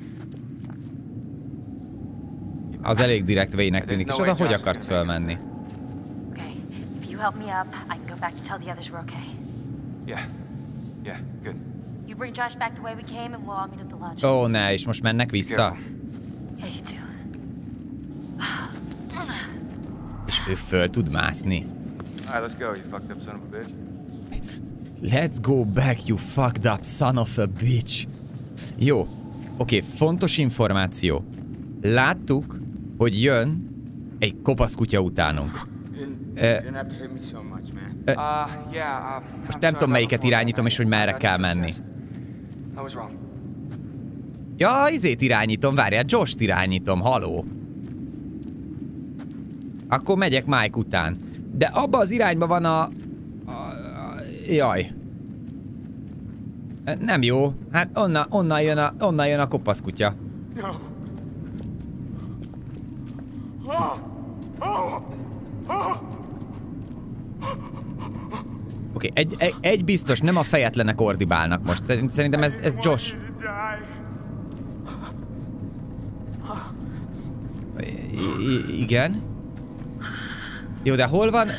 Az elég direkt way-nek tűnik, és oda hogy akarsz fölmenni? Okay, if you help me up, I can go back to tell the others we're okay. Yeah, good. You bring Josh back the way we came, and we'll all meet at the lodge. Ó, ne, és most mennek vissza? Yeah, you do. És ő föl tud mászni. Alright, let's go, you fucked up son of a bitch. Let's go back, you fucked up son of a bitch. Jó. Oké, fontos információ. Láttuk, hogy jön egy kopasz kutya utánunk. Most nem tudom, melyiket irányítom, és hogy merre kell menni. Ja, izét irányítom, várjál, Josh-t irányítom, haló. Akkor megyek Mike után. De abba az irányba van jaj. Nem jó. Hát onnan jön a kopaszkutya. Oké, egy biztos, nem a fejetlenek ordibálnak most. Szerintem ez Josh. Igen. Jó, de hol van?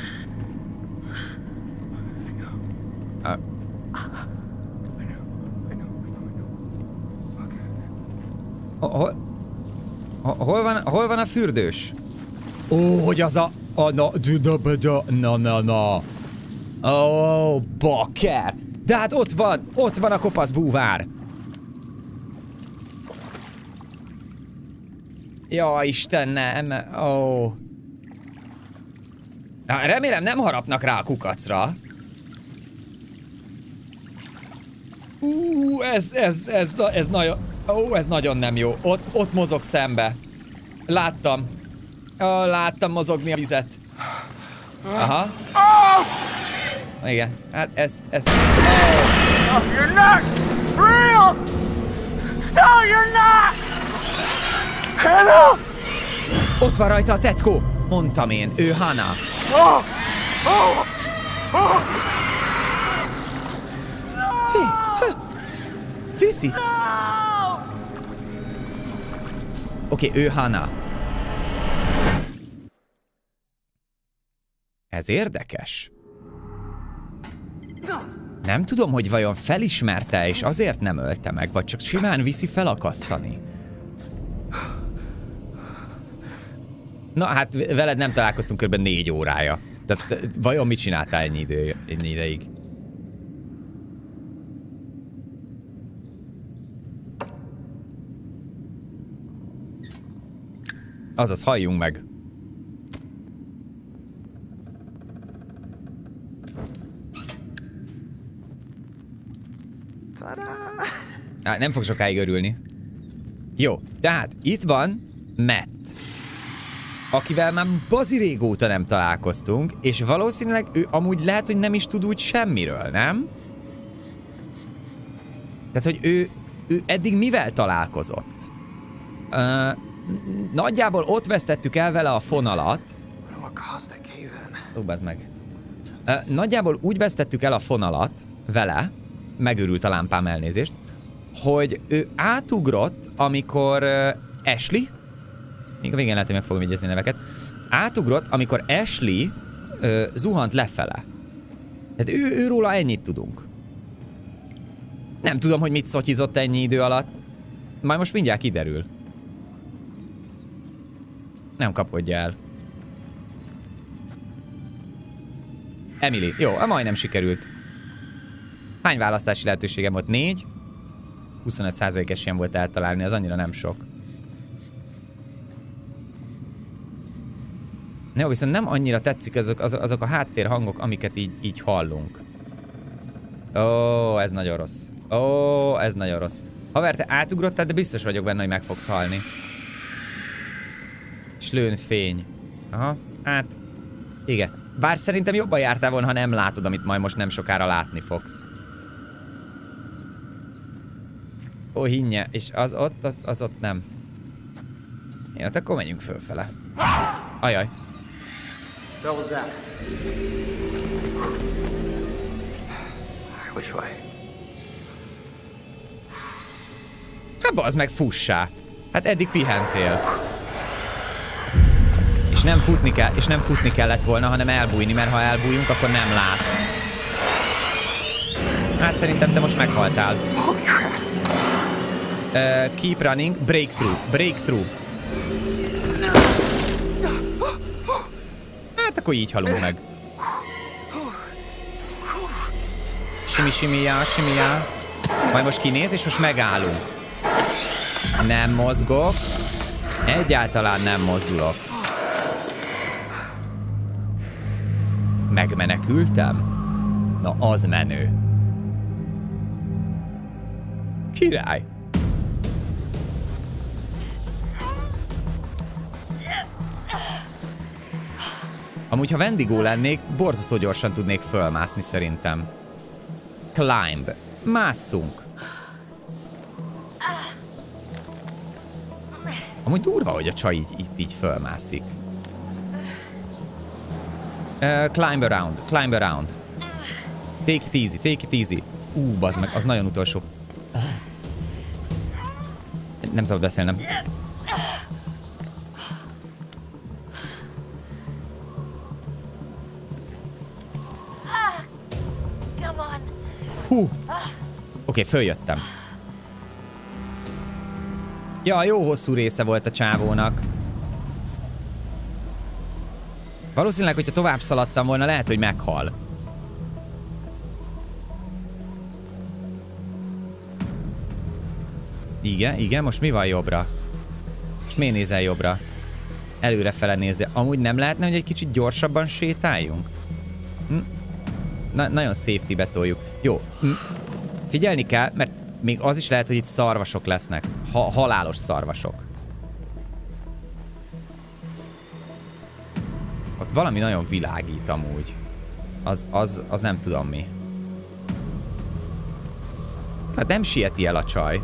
Hol van a fürdős? Ó, hogy az a... Na. Ó, bakker! De hát ott van a kopasz búvár! Ja, Isten, nem! Ó. Remélem nem harapnak rá a kukacra. Ez nagyon... Ó, ez nagyon nem jó. Ott mozog szembe. Láttam. Láttam mozogni a vizet. Aha. Igen, hát ez... No, you're not real! No, you're not! Hannah! Ott van rajta a tetkó! Mondtam én, ő Hannah. Hé, viszi! Oké, ő Hannah. Ez érdekes. Nem tudom, hogy vajon felismerte és azért nem ölte meg, vagy csak simán viszi felakasztani. Na hát veled nem találkoztunk kb. 4 órája. Tehát vajon mit csináltál ennyi ideig? Azaz, halljunk meg. Hát nem fog sokáig örülni. Jó, tehát itt van Matt, akivel már bazi régóta nem találkoztunk, és valószínűleg ő amúgy lehet, hogy nem is tud úgy semmiről, nem? Tehát, hogy ő eddig mivel találkozott? Nagyjából ott vesztettük el vele a fonalat. Ó, bazd meg. Nagyjából úgy vesztettük el a fonalat vele, megőrült a lámpám, elnézést, hogy ő átugrott, amikor Ashley, még a végén lehet, hogy meg fogom jegyezni neveket, átugrott, amikor Ashley zuhant lefele. Tehát őróla ennyit tudunk. Nem tudom, hogy mit szotyizott ennyi idő alatt. Majd most mindjárt kiderül. Nem kapodj el. Emily. Jó, majdnem sikerült. Hány választási lehetőségem volt? 4. 25% esélyem volt eltalálni, az annyira nem sok. Jó, viszont nem annyira tetszik azok a háttérhangok, amiket így hallunk. Ó, ez nagyon rossz. Ó, ez nagyon rossz. Haver, te átugrottál, de biztos vagyok benne, hogy meg fogsz halni. Slőn fény. Aha, hát... igen. Bár szerintem jobban jártál volna, ha nem látod, amit majd most nem sokára látni fogsz. Ó, hinnye. És az ott nem. Jó, hát akkor menjünk fölfele. Ajaj. Which way? Hát bazd meg, fussá. Hát eddig pihentél. És nem futni kellett volna, hanem elbújni, mert ha elbújunk, akkor nem lát. Hát szerintem te most meghaltál. Keep running, breakthrough. Hát akkor így halunk meg. Simi-já. Majd most kinéz, és most megállunk. Nem mozgok. Egyáltalán nem mozdulok. Megmenekültem? Na, az menő. Király. Amúgy, ha Wendigo lennék, borzasztó gyorsan tudnék fölmászni szerintem. Climb. Másszunk. Amúgy durva, hogy a csaj így fölmászik. Climb around. Take it easy. Bazd meg, az nagyon utolsó. Nem szabad beszélnem. Hú. Oké, följöttem. Ja, jó hosszú része volt a csávónak. Valószínűleg, hogyha tovább szaladtam volna, lehet, hogy meghal. Igen, most mi van jobbra? Most miért nézel jobbra? Előrefele nézze. Amúgy nem lehetne, hogy egy kicsit gyorsabban sétáljunk? Nagyon safety-be toljuk. Jó. Figyelni kell, mert még az is lehet, hogy itt szarvasok lesznek. Halálos szarvasok. Ott valami nagyon világít amúgy. Az nem tudom mi. Hát nem sieti el a csaj.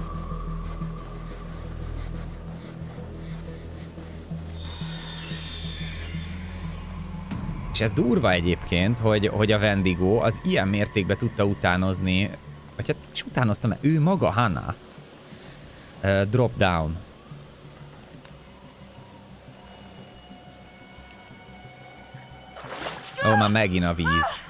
És ez durva egyébként, hogy a Wendigo az ilyen mértékben tudta utánozni, vagy hát is utánozta, mert ő maga Hannah. Drop down. Ó, már megint a víz.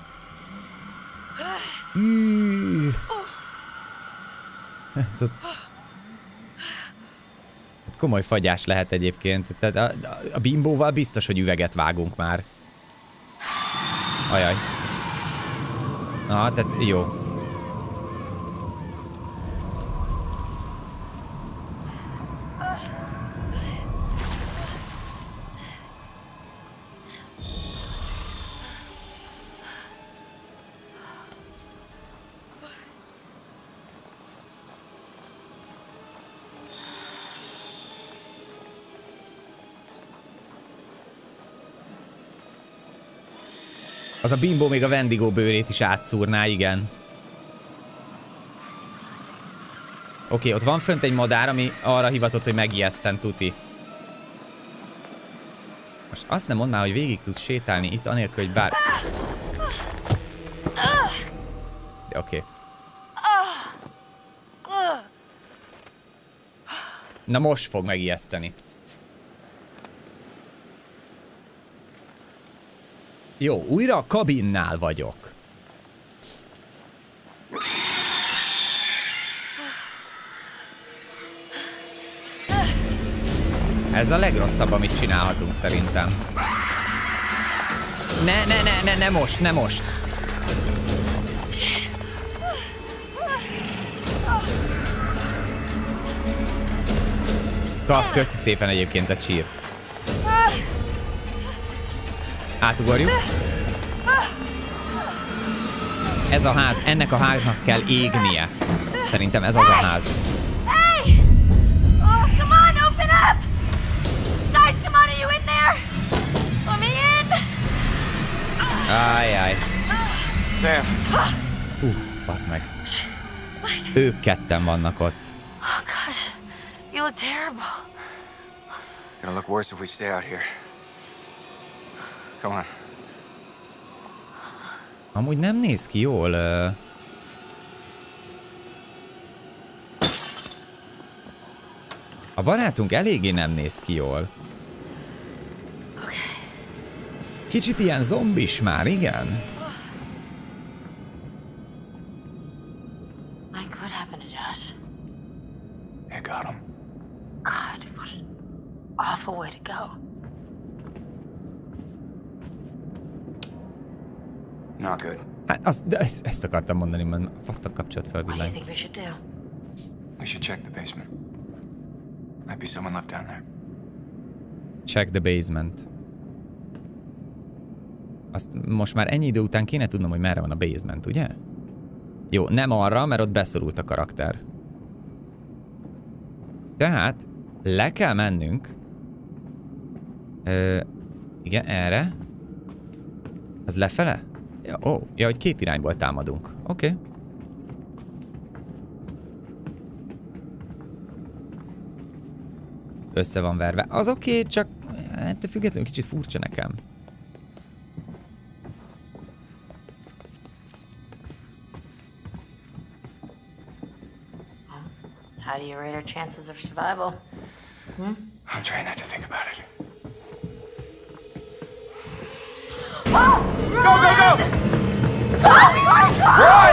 Komoly fagyás lehet egyébként. Tehát a bimbóval biztos, hogy üveget vágunk már. Ajaj. Na, tehát jó. Az a bimbó még a Wendigo bőrét is átszúrná, igen. Oké, ott van fönt egy madár, ami arra hivatott, hogy megijesszen, tuti. Most azt nem mondd már, hogy végig tudsz sétálni itt, anélkül, hogy bár... Oké. Na most fog megijeszteni. Jó, újra a kabinnál vagyok. Ez a legrosszabb, amit csinálhatunk szerintem. Ne most. Kaf, köszi szépen egyébként a cheer. Átugorjuk. Ez a ház, ennek a háznak kell égnie. Szerintem ez az a ház. Hey! Oh, come on, open up! Guys, come on, are you in there? Let me in! Ajjaj. Sam. Bassz meg. Ők ketten vannak ott. Oh gosh, you look terrible. It'll look worse if we stay out here. Come on. Amúgy nem néz ki jól. A barátunk eléggé nem néz ki jól. Kicsit ilyen zombis már, igen? Mike, what happened to Josh? I got him. God, what an awful way to go. Not good. Hát ezt akartam mondani, mert fasztak kapcsolat fel a What do you villány. think we should do? We should check the basement. Might be someone left down there. Check the basement. Azt most már ennyi idő után kéne tudnom, hogy merre van a basement, ugye? Jó, nem arra, mert ott beszorult a karakter. Tehát le kell mennünk. Igen, erre. Az lefele? Ja, ja, hogy két irányból támadunk. Oké. Össze van verve. Az oké, csak ettől függetlenül kicsit furcsa nekem. How do you rate our chances of survival? I'm trying not to think about it. Oh, go, go, go! Oh, we gotta go! Run!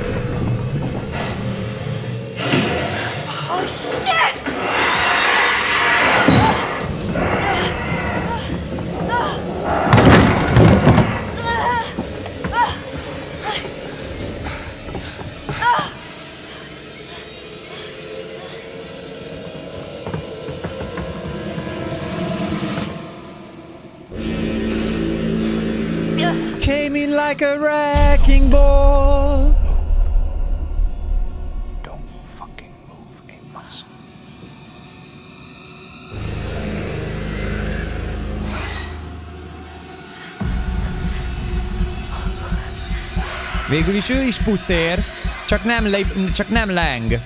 Oh, shit! Came in like a wrecking ball. Don't fucking move a muscle. Végül is ő is pucér, csak nem leng.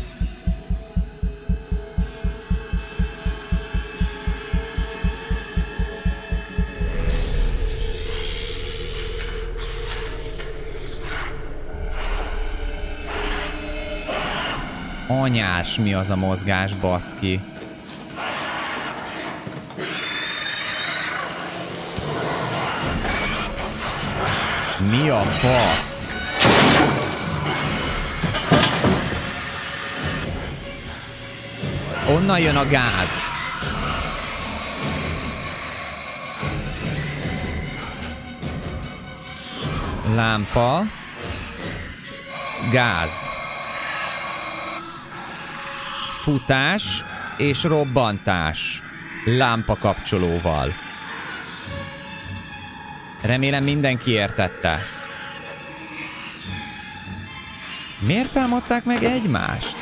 Anyás, mi az a mozgás, baszki. Mi a fasz? Onnan jön a gáz. Lámpa. Gáz. Futás és robbantás. Lámpa kapcsolóval. Remélem mindenki értette. Miért támadták meg egymást?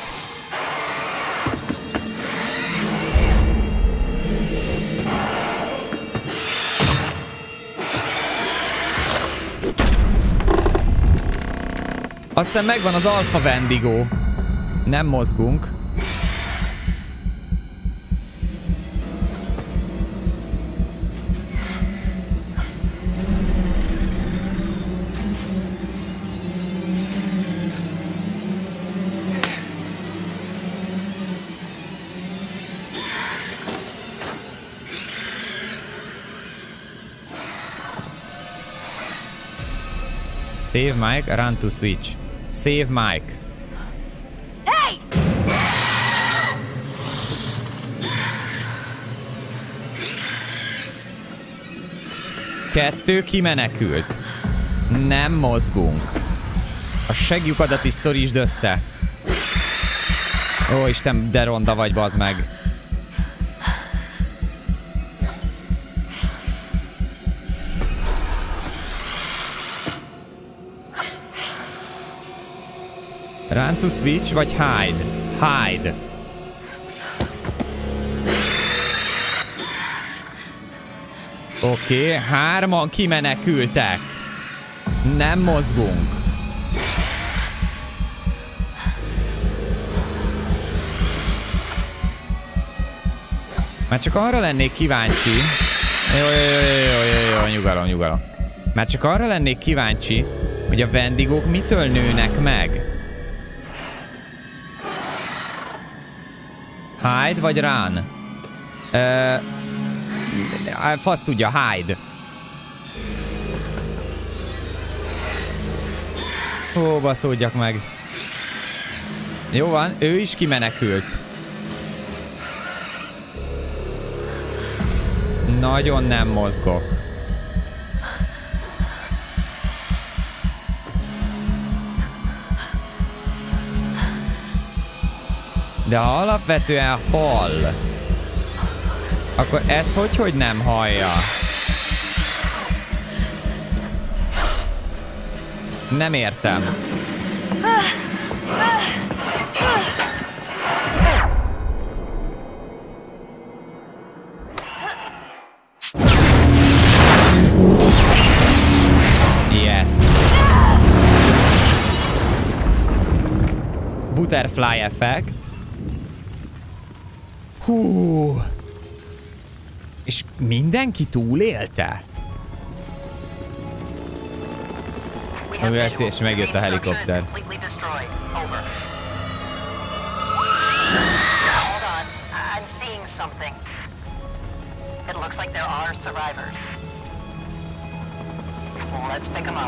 Azt hiszem megvan az Alpha Wendigo. Nem mozgunk. Save Mike, run to switch. Save Mike. Hey! 2 kimenekült. Nem mozgunk. A segjukadat is szorítsd össze. Ó, Isten, de ronda vagy, bazd meg. Run to switch vagy hide? Hide. Oké, 3-an kimenekültek. Nem mozgunk. Már csak arra lennék kíváncsi. Jó, nyugalom. Már csak arra lennék kíváncsi, hogy a Wendigók mitől nőnek meg. Hide vagy run? Fasz tudja, hide. Ó, baszódjak meg. Jó van, ő is kimenekült. Nagyon nem mozgok. De ha alapvetően hall, akkor ez hogy nem hallja? Nem értem. Yes. Butterfly effect. Hú. És mindenki túlélte? És megjött a helikopter. something. It looks like there are survivors. Let's pick them up.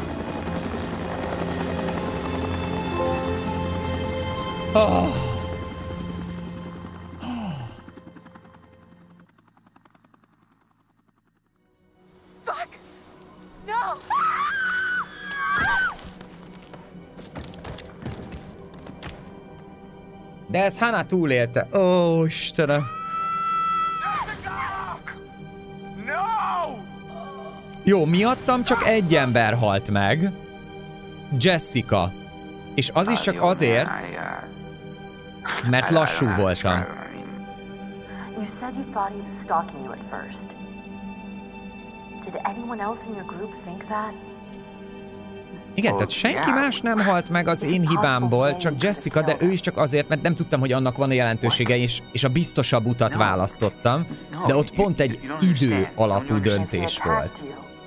Oh. Fuck! No! De ez Hannah túlélte. Ó, Istenem. Jessica! No! Jó, miattam csak egy ember halt meg. Jessica. És az is csak azért, mert lassú voltam. You said you thought he was stalking you at first. Did anyone else in your group think that? Igen, tehát senki más nem halt meg az én hibámból, csak Jessica, de ő is csak azért, mert nem tudtam, hogy annak van a jelentősége, és a biztosabb utat választottam, de ott pont egy idő alapú döntés volt.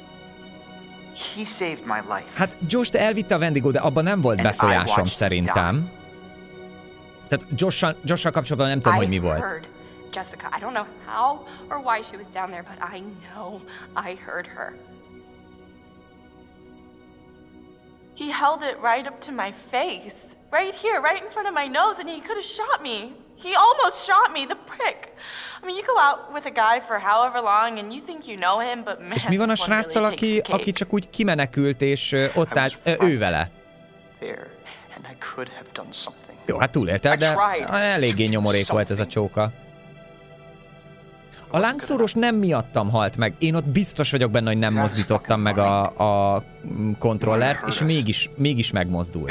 Hát Josh elvitte a Wendigo, de abban nem volt befolyásom szerintem. Tehát Josh-sal kapcsolatban nem tudom, hogy mi volt. Jessica, I don't know how or why she was down there, but I know I heard her. He held it right up to my face. Right here, right in front of my nose, and he could have shot me. He almost shot me, the prick. I mean, you go out with a guy for however long, and you think you know him, but man, és mi van a sráccal, aki csak úgy kimenekült, és ott állt, ő vele? Jó, hát túlélte, de eléggé nyomorék volt ez a csóka. A lángszóros nem miattam halt meg. Én ott biztos vagyok benne, hogy nem mozdítottam meg a kontrollert, és mégis megmozdult.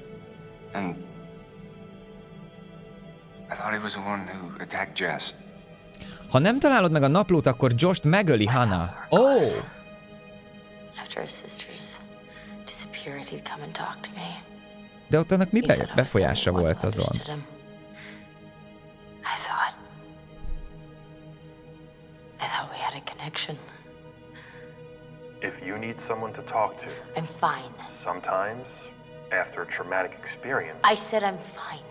Ha nem találod meg a naplót, akkor Josh-t megöli Hannah. Oh! De ott annak mi befolyása volt azon? I thought we had a connection. If you need someone to talk to, I'm fine. Sometimes, after a traumatic experience... I said I'm fine.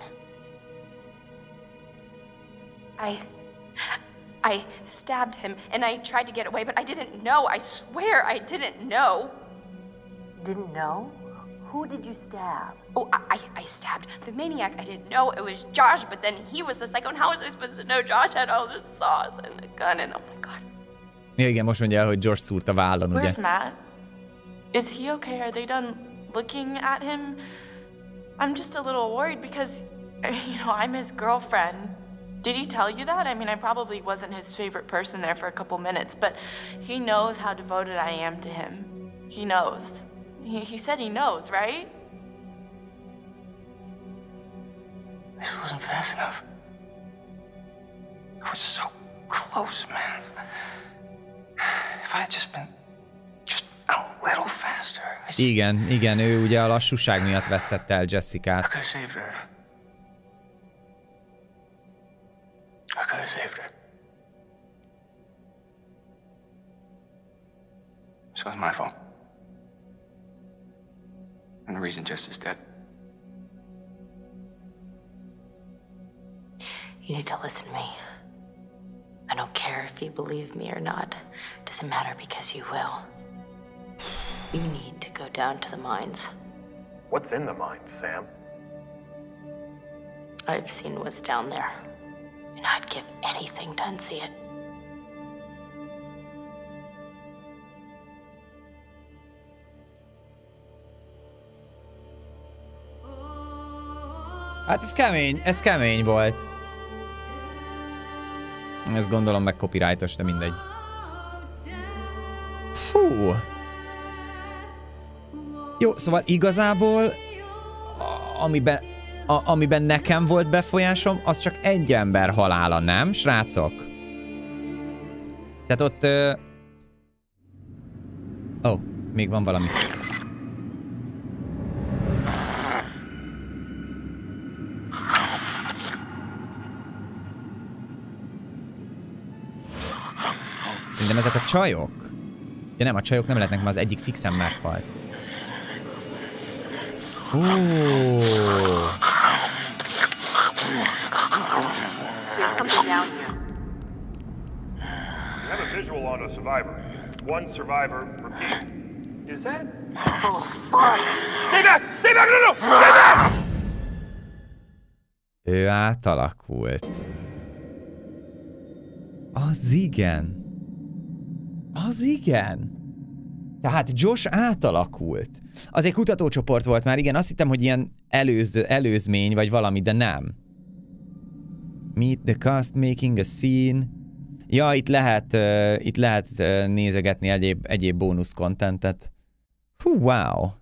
I stabbed him and I tried to get away, but I didn't know. I swear I didn't know. Didn't know? Who did you stab? Oh, I stabbed the maniac. I didn't know it was Josh, but then he was the psycho. And how was I supposed to know Josh had all the sauce and the gun and oh my god. Ja, igen, most mondja, hogy Josh szúrt a vállon, ugye? Where's Matt? Is he okay? Are they done looking at him? I'm just a little worried because, you know, I'm his girlfriend. Did he tell you that? I mean, I probably wasn't his favorite person there for a couple minutes, but he knows how devoted I am to him. He knows. He said he knows, right? This wasn't fast enough. It was so close, man. If I had just been a little faster. Igen, ő ugye a lassúság miatt vesztette el Jessicát. I could have saved her. So it's my fault. And the reason Jess is dead. You need to listen to me. I don't care if you believe me or not. Doesn't matter because you will. You need to go down to the mines. What's in the mines, Sam? I've seen what's down there. And I'd give anything to unsee it. Hát ez kemény volt. Ezt gondolom meg copyrightos, de mindegy. Fú. Jó, szóval igazából amiben nekem volt befolyásom, az csak egy ember halála, nem, srácok? Tehát ott... Ó, még van valami. Szerintem ezek a csajok? Ja nem, a csajok nem lehetnek, mert az egyik fixen meghalt. There's something down here. visual on a survivor. One survivor, repeat. Is that? Oh, fuck! Stay back! Stay back! No! Stay back! Ő átalakult. Az igen. Az igen. Tehát Josh átalakult. Az egy kutatócsoport volt már, igen, azt hittem, hogy ilyen előzmény, vagy valami, de nem. Meet the cast making a scene. Ja, itt lehet nézegetni egyéb bónusz contentet. Hú, wow.